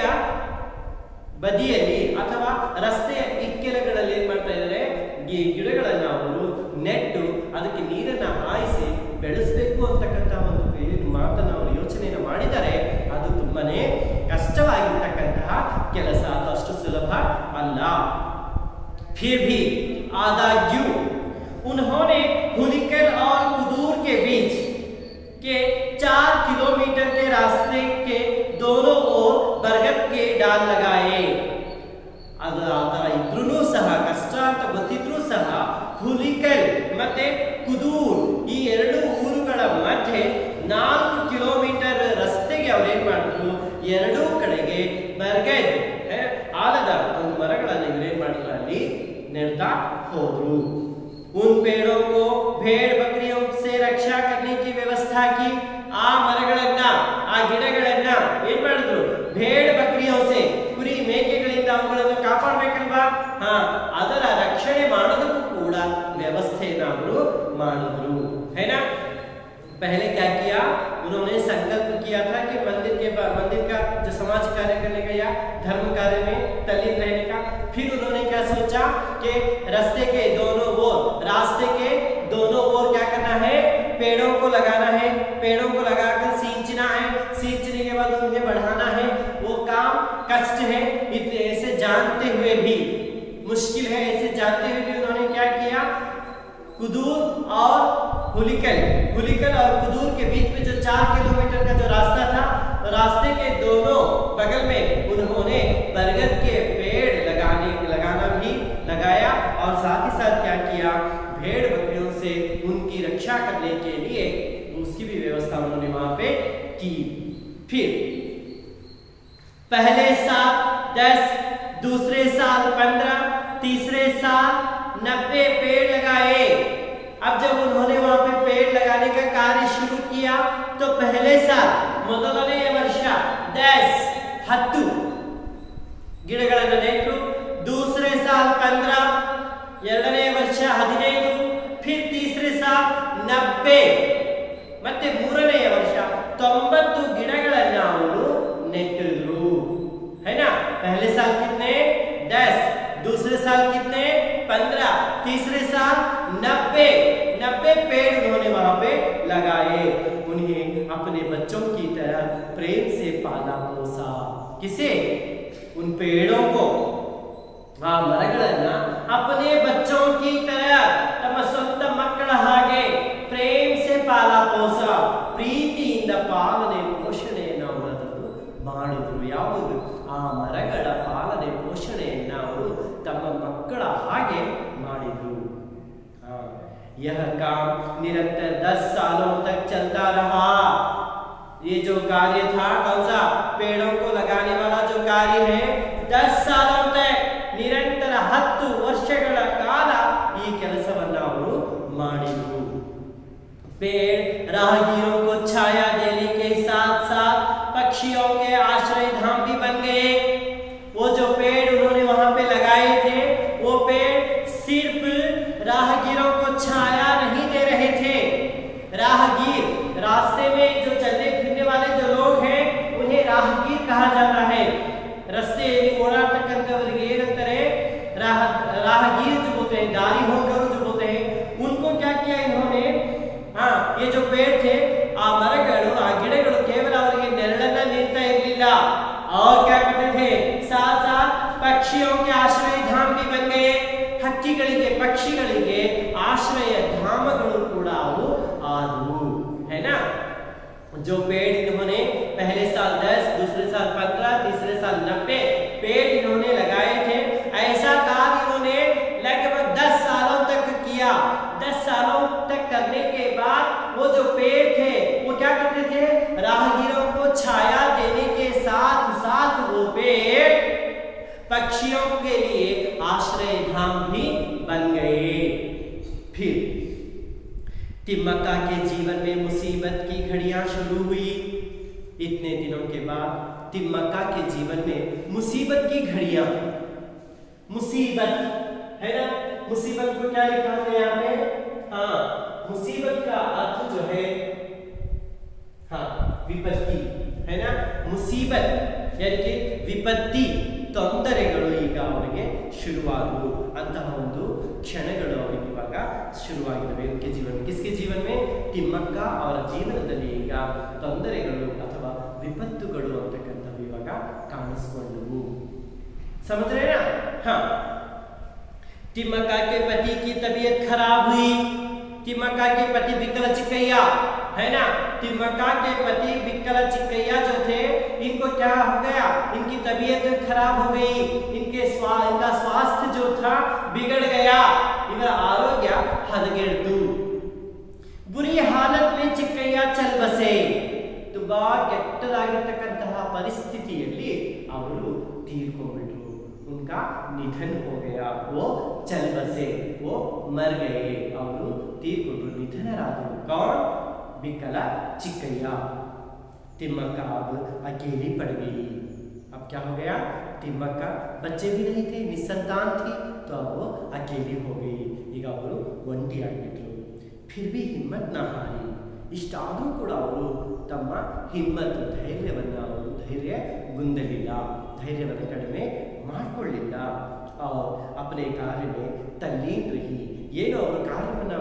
ಬದಿಯಲ್ಲಿ ಅಥವಾ ರಸ್ತೆಯ ಇಕ್ಕೆಲಗಳಲ್ಲಿ ಏನ್ ಮಾಡ್ತಾ ಇದ್ದಾರೆ, ಗಿಡಗಳನ್ನ ಅವರು ನೆಟ್ಟು ಅದಕ್ಕೆ ನೀರನ್ನ ಹಾಯಿಸಿ ಬೆಳೆಸಬೇಕು ಅಂತಕ್ಕಂಥ ಒಂದು ಮಾತನ್ನ ಅವರು ಯೋಚನೆಯನ್ನು ಮಾಡಿದರೆ, ಅದು ತುಂಬಾನೇ ಕಷ್ಟವಾಗಿರ್ತಕ್ಕಂತಹ ಕೆಲಸ, ಅದು ಅಷ್ಟು ಸುಲಭ ಅಲ್ಲ. फिर भी आदाग्यू उन्होंने हुलिकल और कुदूर के बीच के चार किलोमीटर के रास्ते के दोनों ओर बरगद के डाल लगाए. ಅದು ಆ ತರ ಇದ್ರೂ ಸಹ, ಕಷ್ಟ ಅಂತ ಗೊತ್ತಿದ್ರೂ ಸಹ, ಹುಲಿಕಲ್ ಮತ್ತೆ ಕುದೂರ್ ಈ ಎರಡು ಊರುಗಳ ಮಧ್ಯೆ ನಾಲ್ಕು ಕಿಲೋಮೀಟರ್ ರಸ್ತೆಗೆ ಅವ್ರೇನ್ ಮಾಡಿದ್ರು, ಎರಡೂ ಕಡೆಗೆ ಬರ್ಗದ್ ಆಲದ ಒಂದು ಮರಗಳನ್ನ ಇವರೇನ್ ಮಾಡಿದ್ರು, ಅಲ್ಲಿ ನೆಡ್ತಾ ಹೋದ್ರು. उन पेड़ों को भेड़ बकरियों से रक्षा करने की व्यवस्था की. ಆ ಮರಗಳನ್ನ, ಆ ಗಿಡಗಳನ್ನ ಏನ್ ಮಾಡಿದ್ರು, भेड़ बकरियों से, ಕುರಿ ಮೇಕೆಗಳಿಂದ ಅವುಗಳನ್ನು ಕಾಪಾಡಬೇಕಲ್ವಾ, ಹಾ ಅದರ ರಕ್ಷಣೆ ಮಾಡೋದಕ್ಕೂ ಕೂಡ ವ್ಯವಸ್ಥೆಯನ್ನು ಅವರು ಮಾಡಿದ್ರು, है ना। पहले क्या किया, उन्होंने संकल्प किया था कि मंदिर के मंदिर का जो समाज कार्य करने का या धर्म कार्य में तल्लीन रहने का। फिर उन्होंने क्या सोचा कि रास्ते के दोनों ओर, रास्ते के दोनों ओर क्या करना है, पेड़ों को लगाना है, पेड़ों को लगाकर सींचना है, सींचने के बाद उन्हें बढ़ाना है। वो काम कष्ट है, इतने ऐसे जानते हुए भी, मुश्किल है ऐसे जानते हुए भी उन्होंने क्या किया, कुदूर और हुलिकल हुलिकल और कुदूर के बीच में जो चार किलोमीटर का जो रास्ता था, तो रास्ते के दोनों बगल में उन्होंने बरगद के पेड़ लगाने लगाना भी लगाया, और साथ ही साथ क्या किया, भेड़ बकरियों से उनकी रक्षा करने के लिए उसकी भी व्यवस्था उन्होंने वहां पे की. फिर पहले साल दस, दूसरे साल पंद्रह, तीसरे साल नब्बे पेड़ लगाए. अब जब उन्होंने वहां पे पेड़ लगाने का कार्य शुरू किया, तो पहले साल ಮೊದಲನೆಯ ವರ್ಷ दस ಹತ್ತು ಗಿಡಗಳನ್ನು ನೆಟ್ಟರು. दूसरे साल पंद्रह, ಎರಡನೇ ವರ್ಷ ಹದಿನೈದು, फिर तीसरे साल ನಬ್ಬೆ ಮತ್ತೆ ಮೂರನೆಯ ವರ್ಷ ತೊಂಬತ್ತು ಗಿಡಗಳನ್ನ ಅವರು ನೆಟ್ಟಿದ್ರು है ना। पहले साल कितने दस, दूसरे साल कितने पंद्रह, तीसरे साल नब्बे नब्बे पेड़ उन्होंने वहां पे लगाए। उन्हें अपने बच्चों की तरह प्रेम से पाला पोसा। किसे? उन पेड़ों को, ಆ ಮರಗಳನ್ನ अपने बच्चों की तरह ತಮ್ಮ ಸ್ವಂತ ಮಕ್ಕಳ ಹಾಗೆ ಪ್ರೇಮ್ ಸೆ ಪಾಲಾ ಪೋಸ, ಪ್ರೀತಿಯಿಂದ ಪಾಲನೆ ಪೋಷಣೆಯನ್ನು ಅವರು ಮಾಡಿದ್ರು। ಯಾವುದು? ಆ ಮರಗಳ ಪಾಲನೆ ಪೋಷಣೆಯನ್ನ ಅವರು ತಮ್ಮ ಮಕ್ಕಳ ಹಾಗೆ ಮಾಡಿದ್ರು। यह काम निरंतर दस सालों तक चलता रहा। ये जो कार्य था कौन सा? पेड़ों को लगाने वाला जो कार्य है दस सालों तक निरंतर हत्तु ವರ್ಷಗಳ ಕಾಲ ಈ ಕೆಲಸವನ್ನು ಅವರು ಮಾಡಿದ್ರು। पेड़ राहगीरों को छाया देने के साथ साथ पक्षियों के आश्रय धाम भी बन गए। वो जो पेड़ उन्होंने वहां पे लगाए थे वो पेड़ सिर्फ राहगीरों को छाया नहीं दे रहे थे। राहगीर, रास्ते में जो चलने फिरने वाले जो लोग हैं उन्हें राहगीर कहा जाता है। रस्ते ओडाटकंतवರಿಗೆ ಏನಂತಾರೆ? राह राहगीर जो बोलते हैं, दारी होकर जो बोलते हैं, उनको क्या किया इन्होंने? हाँ, ये जो पेड़ थे आ ಮರಗಳು ಆ ಗಿಡಗಳು ಕೇವಲ ಅವರಿಗೆ ನೆರಳನ್ನ ನೀಡ್ತಾ ಇರಲಿಲ್ಲ, और क्या करते थे? साथ साथ पक्षियों के आश्रय धाम भी बन गए। ಹಕ್ಕಿಗಳಿಗೆ ಪಕ್ಷಿಗಳಿಗೆ ಆಶ್ರಯ ಧಾಮಗಳು ಕೂಡ ಅವು ಆದವು, है ना। जो पेड़ इन्होंने पहले साल दस, दूसरे साल पंद्रह, तीसरे साल नब्बे पेड़ इन्होंने लगाए थे, ऐसा कार्य इन्होंने लगभग दस सालों तक किया। दस सालों तक करने के बाद वो जो पेड़ थे वो क्या करते थे? राहगीरों को छाया देने के साथ साथ वो पेड़ पक्षियों के लिए आश्रय धाम भी बन गए। फिर तिम्मक्का के जीवन में मुसीबत की घड़ियां शुरू हुई। इतने दिनों के बाद तिम्मक्का के जीवन में मुसीबत की घड़ियां, मुसीबत है ना। मुसीबत को क्या लिखा है यहाँ पे? हाँ, मुसीबत का अर्थ जो है हाँ विपत्ति, है ना। मुसीबत यानी कि विपत्ति, ತೊಂದರೆಗಳು ಈಗ ಅವರಿಗೆ ಶುರುವಾದವು। ಅಂತಹ ಒಂದು ಕ್ಷಣಗಳು ಅವರಿಗೆ ಇವಾಗ ಶುರುವಾಗಿವೆ उनके जीवन में। किसके जीवन में? ತಿಮ್ಮಕ್ಕ ಅವರ ಜೀವನದಲ್ಲಿ ಈಗ ತೊಂದರೆಗಳು ಅಥವಾ ವಿಪತ್ತುಗಳು ಅಂತಕ್ಕಂಥವು ಇವಾಗ ಕಾಣಿಸಿಕೊಂಡವು। समझ रहे ना? हाँ, तिम्मक्का के पति की तबीयत खराब हुई। तिम्मक्का के पति बिक्कल चिक्कैया, है ना। तिम्मक्का के पति बिक्कल चिक्कैया जो थे, इनको क्या हो गया? इनकी तबीयत खराब हो गई, इनके स्वा इनका स्वास्थ्य जो था बिगड़ गया। इवर आरोग्य हदಗೆಡ್ತು। बुरी हालत में चिक्कैया चल बसे। ತುಂಬಾ ಕೆಟ್ಟದಾಗಿರತಕ್ಕಂತಹ ಪರಿಸ್ಥಿತಿಯಲ್ಲಿ ಅವರು ತೀರ್ಕೊಂಡ್ಬಿಟ್ರು। उनका निधन हो गया। वो चल बसे, वो मर गए, ಅವರು ತೀರ್ಕೊಂಡ್ರು, ನಿಧನರಾದರು। कौन? बिक्कल चिक्कैया। तिम्मक्का अब अकेली पड़ गई। अब क्या हो गया? तिम्मक्का बच्चे भी नहीं थे, निसंतान थी, तो अब वो अकेली हो गई। ಈಗ ಅವರು ಒಂಟಿಯಾಗಿದ್ರು। फिर भी हिम्मत न हारी। ಇಷ್ಟಾದರೂ ಕೂಡ ಅವರು ತಮ್ಮ ಹಿಮ್ಮತ್ತು, ಧೈರ್ಯವನ್ನು ಅವರು ಧೈರ್ಯಗುಂದಲಿಲ್ಲ, ಧೈರ್ಯವನ್ನು ಕಡಿಮೆ ಮಾಡಿಕೊಳ್ಳಿಲ್ಲ। और अपने कार्य में तल्लीन रही। ಏನೋ ಅವರು ಕಾರ್ಯವನ್ನು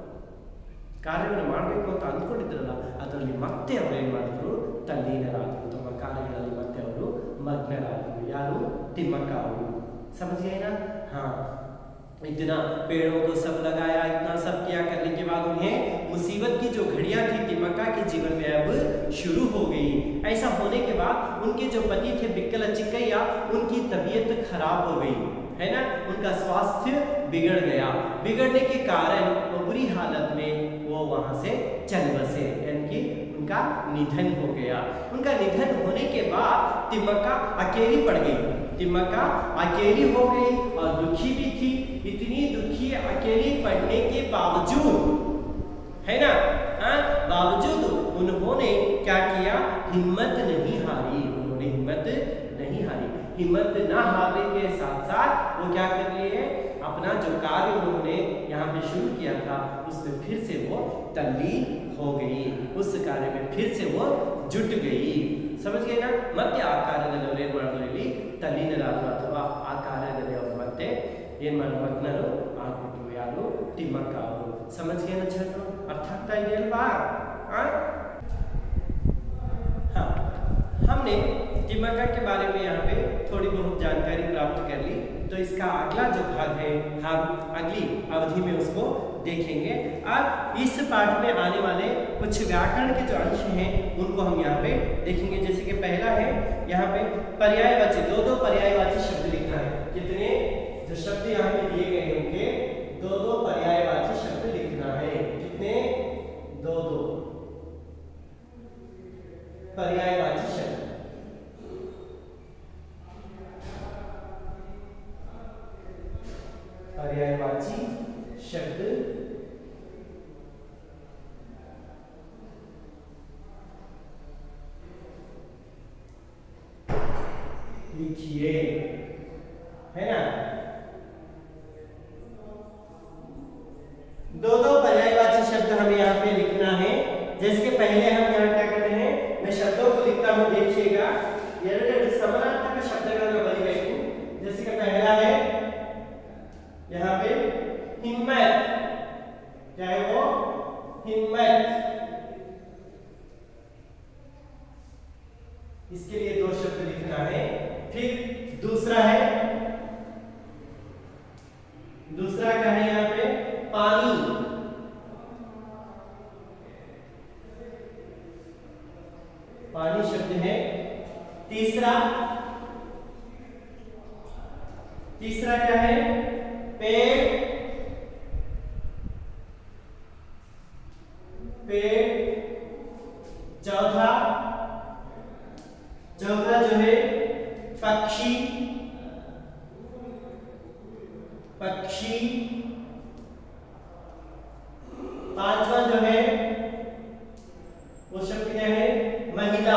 ಕಾರ್ಯವನ್ನು ಮಾಡಬೇಕು ಅಂತ ಅಂದ್ಕೊಂಡಿದ್ರಲ್ಲ, ಅದರಲ್ಲಿ ಮತ್ತೆ ಅವರು ಏನು ಮಾಡಿದ್ರು? ತಲ್ಲೀನರಾದರು, ತಮ್ಮ ಕಾರ್ಯಗಳಲ್ಲಿ ಮತ್ತೆ ಅವರು ಮಗ್ನರಾದರು। ಯಾರು? ತಿಮ್ಮಕ್ಕ ಅವರು। समझ गए ना? हाँ, इतना पेड़ों को सब लगाया, इतना सब किया, करने के बाद उन्हें मुसीबत की जो घड़ियां थी तिम्मक्का के जीवन में अब शुरू हो गई। ऐसा होने के बाद उनके जो पति थे बिक्कल चिक्कैया, उनकी तबीयत खराब हो गई, है ना। उनका स्वास्थ्य बिगड़ गया। बिगड़ने के कारण वो बुरी हालत में वो वहां से चल बसे, यानी कि उनका निधन हो गया। उनका निधन होने के बाद तिम्मक्का अकेली पड़ गई। तिम्मक्का अकेली हो गई और दुखी भी थी। इतनी दुखी अकेली पड़ने के बावजूद, है ना, हाँ, बावजूद उन्होंने क्या किया? हिम्मत नहीं हारी। उन्होंने हिम्मत नहीं हारी। हिम्मत ना हारने के साथ साथ वो क्या कर लिए? अपने अपना जो कार्य उन्होंने यहाँ पे शुरू किया था उसमें फिर से वो तल्लीन हो गई, उस कार्य में फिर से वो जुट गई। समझ गए ना? मध्य आकारದಲ್ಲಿ ಮಾಡೋದ್ರಲ್ಲಿ ತಲ್ಲೀನರಾದರು ಅಥವಾ ಆಕಾರದಲ್ಲಿ ಅವರು ಮತ್ತೆ ಏನ್ ಮಾಡ ಮಗ್ನರು ಆಗ್ಬಿಟ್ಟು ಯಾರು ತಿಮ್ಮಕ್ಕ ಅವರು। समझ गए ना छात्रों? अर्थ ಆಗ್ತಾ ಇದೆಯಲ್ವಾ? हाँ, हमने तिमक्का के बारे में यहाँ पे थोड़ी बहुत जानकारी प्राप्त कर ली, तो इसका अगला जो भाग है हम अगली अवधि में उसको देखेंगे। अब इस पाठ में आने वाले कुछ व्याकरण के जो अंश हैं उनको हम यहाँ पे देखेंगे। जैसे कि पहला है यहाँ पे पर्यायवाची, दो दो पर्यायवाची शब्द लिखना है। कितने जो शब्द यहाँ पे दिए गए हैं उनके दो दो पर्यायवाची शब्द लिखना है। कितने? दो दो पर्यायवाची शब्द। पर्यायवाची शब्द लिखिए, है ना? दो दो पर्यायवाची शब्द हमें यहाँ पे लिखना है। जिसके पहले हम यहाँ क्या करते हैं, मैं शब्दों को लिखता हूँ, देखिएगा। ಎರಡು समानार्थक शब्दಗಳನ್ನು ಬರೆಯಬೇಕು। जैसे कि पहला है यहाँ पे हिम्मत, क्या है वो? हिम्मत। इसके लिए दो शब्द लिखना है। फिर दूसरा है, दूसरा क्या है यहाँ पे? पानी। पानी शब्द है। तीसरा, तीसरा क्या है? पेड़। पेड़। चौथा, चौथा जो है पक्षी। पक्षी। पांचवा जो है वो शब्द क्या है? महिला।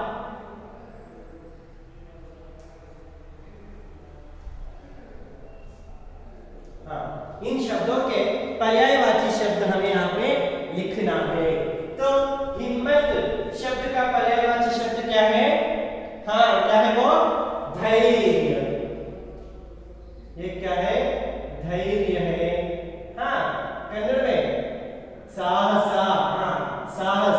हाँ, इन शब्दों के पर्यायवाची शब्द हमें यहाँ पे लिखना है। तो हिम्मत शब्द का पर्यायवाची शब्द क्या है? हाँ, क्या है वो? धैर्य। ये क्या है? धैर्य है। हाँ, कन्नड़ में साहस। हाँ, साहस।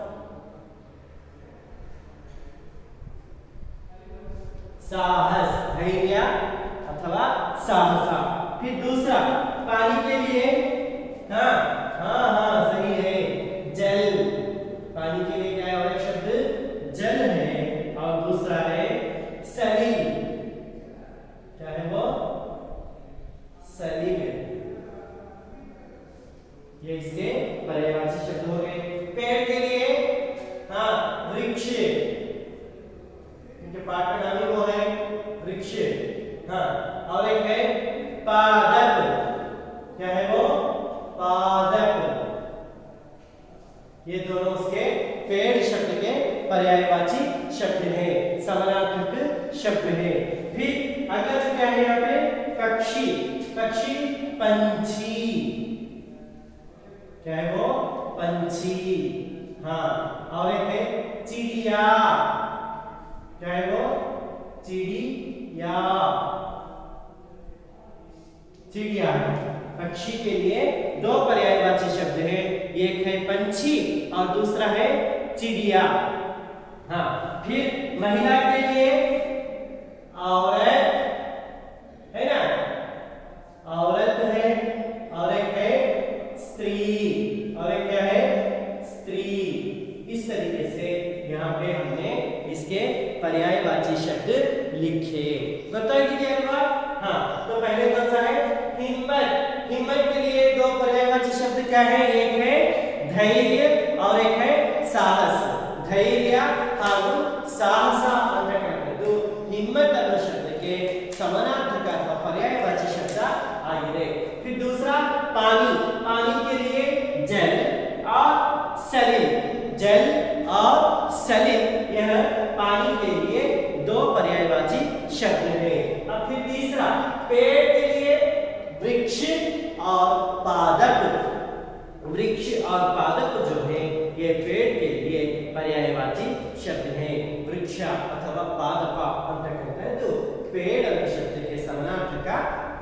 साहस, धैर्य अथवा साहस। फिर दूसरा पानी के लिए, हाँ हाँ हाँ सही है, जल। पानी के लिए क्या है? और एक शब्द जल है। और दूसरा है सलील। क्या है वो? सलील। ये इसके पर्यायवाची शब्द हो गए। पेड़ के लिए हाँ वृक्ष, क्योंकि पाठ का नाम ही वो है वृक्ष। हाँ, और एक है पादप। क्या है वो? पादप। ये दोनों उसके पेड़ शब्द के पर्यायवाची शब्द है, समानार्थक शब्द है। फिर अगला जो क्या है यहाँ पे? पक्षी। पक्षी पंछी। क्या है वो? पंछी। हाँ, और एक है चिड़िया। क्या है वो? चिड़िया। चिड़िया। पक्षी के लिए दो पर्यायवाची शब्द है, एक है पंछी और दूसरा है चिड़िया। हाँ, फिर महिला के लिए औरत, है ना? औरत है। और एक है स्त्री। और एक क्या है? स्त्री। इस तरीके से यहाँ पे हमने इसके पर्यायवाची शब्द लिखे। बताइए हाँ, तो पहले कौन सा है? हिम्मत। हिम्मत के लिए दो पर्यायवाची शब्द क्या है? एक है धैर्य और एक है साहस। धैर्य ಹಾಗೂ ಸಾಹಸ ಅಂತ ಕರೆದು हिम्मत ಅನ್ನೋ ಶಬ್ದಕ್ಕೆ समानार्थक अथवा पर्यायवाची शब्द आगे। फिर दूसरा पानी। पानी के लिए जल और सलिल। जल और सलिल, यह पानी के लिए दो पर्यायवाची शब्द है। अब फिर तीसरा पेड़ के लिए वृक्ष।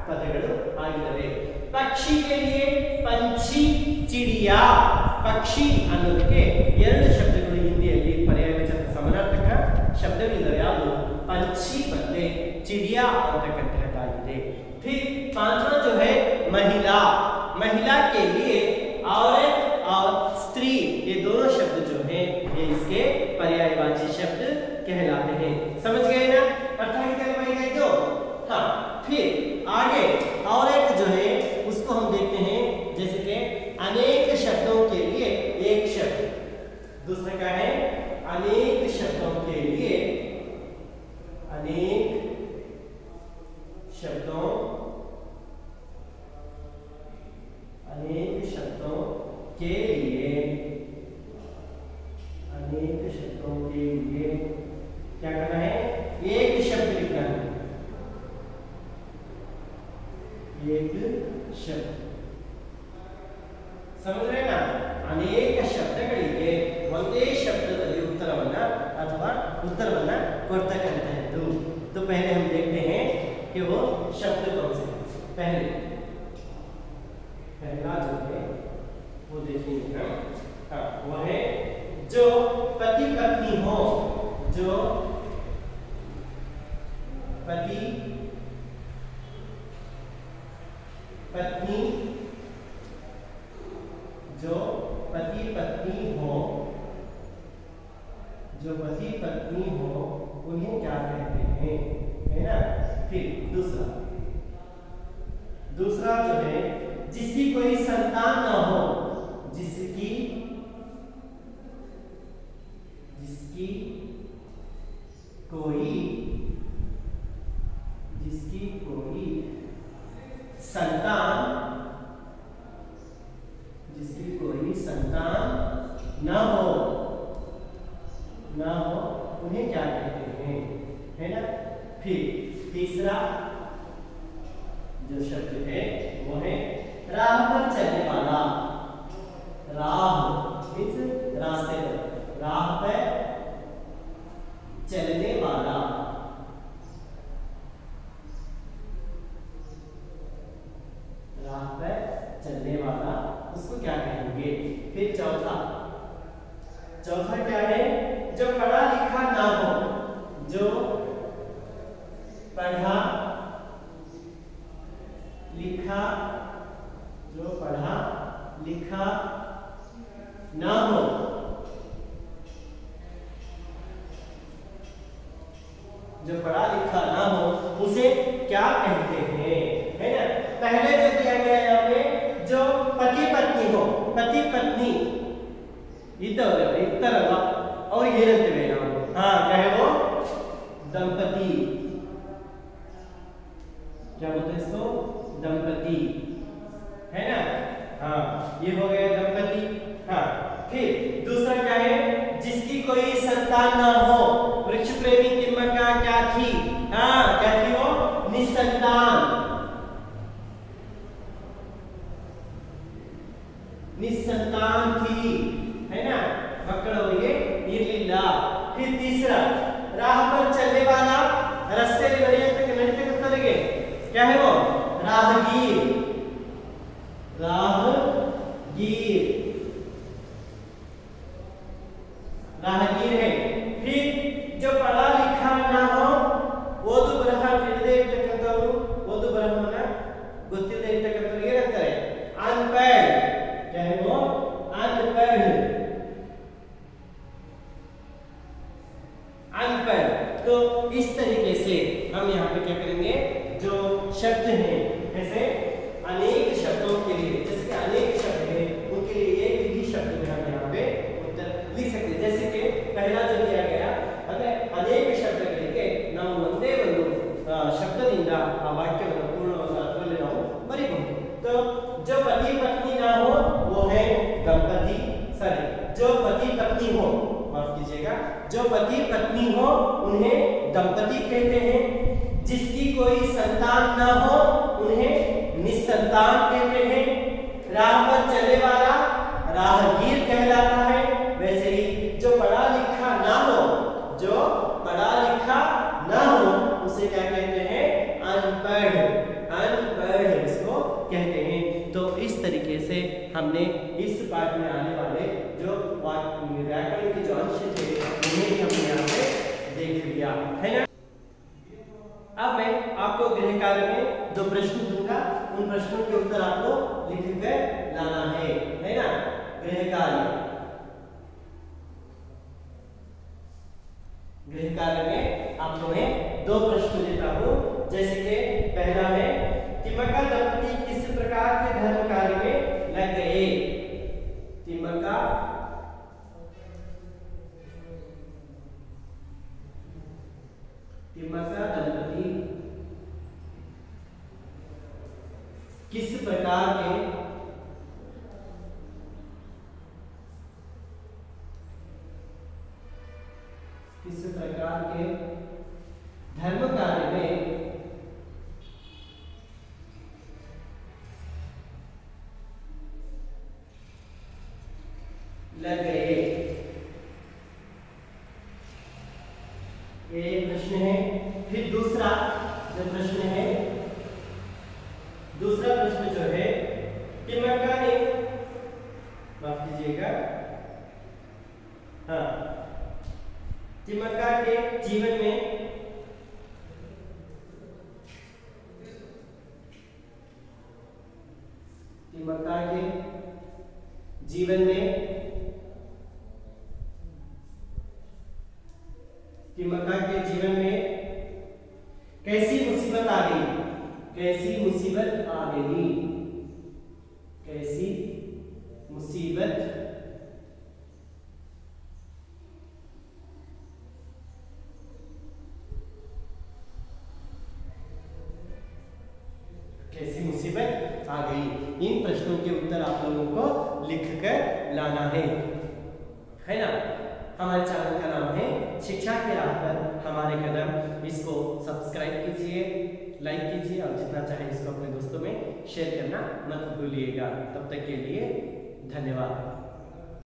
ಪದಗಳು ಆಗಿವೆ. ಪಕ್ಷಿ के लिए पंछी चिड़िया ಪಕ್ಷಿ ಅನ್ನೋದಕ್ಕೆ ಎರಡು ಶಬ್ದಗಳು ಹಿಂದಿಯಲ್ಲಿ ಪರ್ಯಾಯವಾಚಕ ಸಮಾನಾರ್ಥಕ ಶಬ್ದಗಳಿವೆ. ಯಾವುದು पंछी ಮತ್ತೆ चिड़िया ಅಂತಕ್ಕಂತಹದ್ದಾಗಿದೆ. फिर पांचवा जो है महिला, महिला के लिए औरत और स्त्री, ये दोनों शब्द जो हैं ये इसके पर्यायवाची शब्द कहलाते हैं. समझ गए ना? अर्थात क्या दो. हाँ, फिर आगे और एक जो है उसको हम देखते हैं, जैसे कि अनेक शब्दों के लिए एक शब्द, दूसरा क्या है अनेक शब्दों के लिए, अनेक शब्दों अनेक शब्दों के लिए, अनेक शब्दों के लिए क्या करना है, एक शब्द लिखना है, एक शब्द. समझ रहे ना? अनेक ಶಬ್ದಗಳಿಗೆ ಒಂದೇ ಶಬ್ದದಲ್ಲಿ ಉತ್ತರವನ್ನ ಅಥವಾ ಉತ್ತರವನ್ನ ಕೊಡ್ತಕ್ಕಂತಹದ್ದು. तो पहले हम देखते हैं कि वो शब्द कौन से हैं. पहले पहला जो है वो देखिए, हाँ वो है जो पति पत्नी हो, जो पति पत्नी, जो पति पत्नी हो, जो पति पत्नी हो उन्हें क्या कहते हैं, है ना. फिर दूसरा दूसरा जो है जिसकी कोई संतान न हो, जिसकी जिसकी कोई जिसकी कोई संतान जिसकी कोई संतान न हो न हो उन्हें क्या कहते हैं, है ना. फिर तीसरा जो शब्द है वो है राह पर चलने वाला. राह मीन्स रास्ते पर, राह पर चलने वाला, राह पर चलने वाला उसको क्या कहेंगे. फिर चौथा चौथा क्या है, जो पढ़ा लिखा ना हो, जो पढ़ा लिखा, जो पढ़ा लिखा ना हो, जो पढ़ा लिखा ना हो उसे क्या कहते हैं, है ना. पहले जो दिया गया यहाँ पे जो पति पत्नी हो, पति पत्नी इतर इतरಲ್ಲ और ಏನಂತೇವೆ ನಾವು, हाँ क्या है वो दंपति, क्या बोलते हैं इसको, दंपति, है ना. हाँ ये हो गया दंपति. हाँ फिर दूसरा क्या है, जिसकी कोई संतान ना हो. वृक्ष प्रेमी तिम्मका क्या थी, हाँ क्या थी वो, निसंतान, निसंतान थी, है ना. ಮಕ್ಕಳವರಿಗೆ ಇರಲಿಲ್ಲ. फिर तीसरा राह पर चलने वाला, रास्ते में ನಡೆಯತಕ್ಕ ನಡೆಯತಕ್ಕಂತವರಿಗೆ क्या है वो, राहगीर, राहगीर, राहगीर है. फिर जो पढ़ा लिखा ना हो, ಓದು ಬರಹ ತಿಳಿದೇ ಇರತಕ್ಕಂತವರು, ಓದು ಬರಹವನ್ನ ಗೊತ್ತಿಲ್ಲದೆ ಇರತಕ್ಕಂತವರಿಗೆ ಏನಂತಾರೆ, अनपढ़. क्या है वो, अनपढ़, अनपढ़. तो इस तरीके से हम यहाँ पे क्या करेंगे, जो शब्द हैं जैसे अनेक शब्दों के लिए, जैसे कि अनेक शब्द हैं उनके लिए एक ही शब्द में हम यहाँ पे उत्तर लिख सकते हैं. जैसे कि पहला जो दिया गया ಅಂದ್ರೆ ಅನೇಕ ಶಬ್ದಗಳಿಗೆ ನಾವು ಒಂದೇ ಒಂದು ಶಬ್ದದಿಂದ ಆ ವಾಕ್ಯವನ್ನು ಪೂರ್ಣವಾದ ಅರ್ಥದಲ್ಲಿ ನಾವು ಬರೆಯಬಹುದು. तो जो पति पत्नी ना हो वो है दंपति, सॉरी जो पति पत्नी हो, माफ कीजिएगा, जो पति पत्नी हो उन्हें दंपति कहते हैं. जिसकी कोई संतान ना हो उन्हें निसंतान कहते हैं. राह पर चलने वाला राहगीर कहलाता है. वैसे ही जो पढ़ा लिखा ना हो, जो पढ़ा लिखा ना हो उसे क्या कहते हैं, अनपढ़, अनपढ़. हमने इस पाठ में आने वाले जो व्याकरण के जो अंश थे उन्हें भी हमने यहाँ पे देख लिया है ना। अब मैं आपको गृह कार्य में जो प्रश्न दूंगा उन प्रश्नों के उत्तर आपको लिख कर लाना है है ना। गृह कार्य गृह कार्य में आपको मैं दो प्रश्न देता हूं, जैसे कि पहला है तिमक्का दंपति किस प्रकार के धर्म कार्य में लग गए। तिमक्का तिमक्का दंपति किस प्रकार के किस प्रकार के धर्म कार्य में लग गए। ये प्रश्न है। फिर दूसरा जो प्रश्न है, दूसरा प्रश्न जो है तिमक्का ने, माफ कीजिएगा, हाँ, तिमक्का के जीवन में तिमक्का के जीवन में तिमक्का के जीवन में कैसी मुसीबत आ गई, कैसी मुसीबत आ गई, कैसी मुसीबत कैसी मुसीबत आ गई। इन प्रश्नों के उत्तर आप लोगों को लिखकर लाना है है ना। हमारे चैनल का नाम है शिक्षा के राह पर हमारे कदम। इसको सब्सक्राइब कीजिए, लाइक कीजिए और जितना चाहे इसको अपने दोस्तों में शेयर करना मत भूलिएगा। तब तक के लिए धन्यवाद।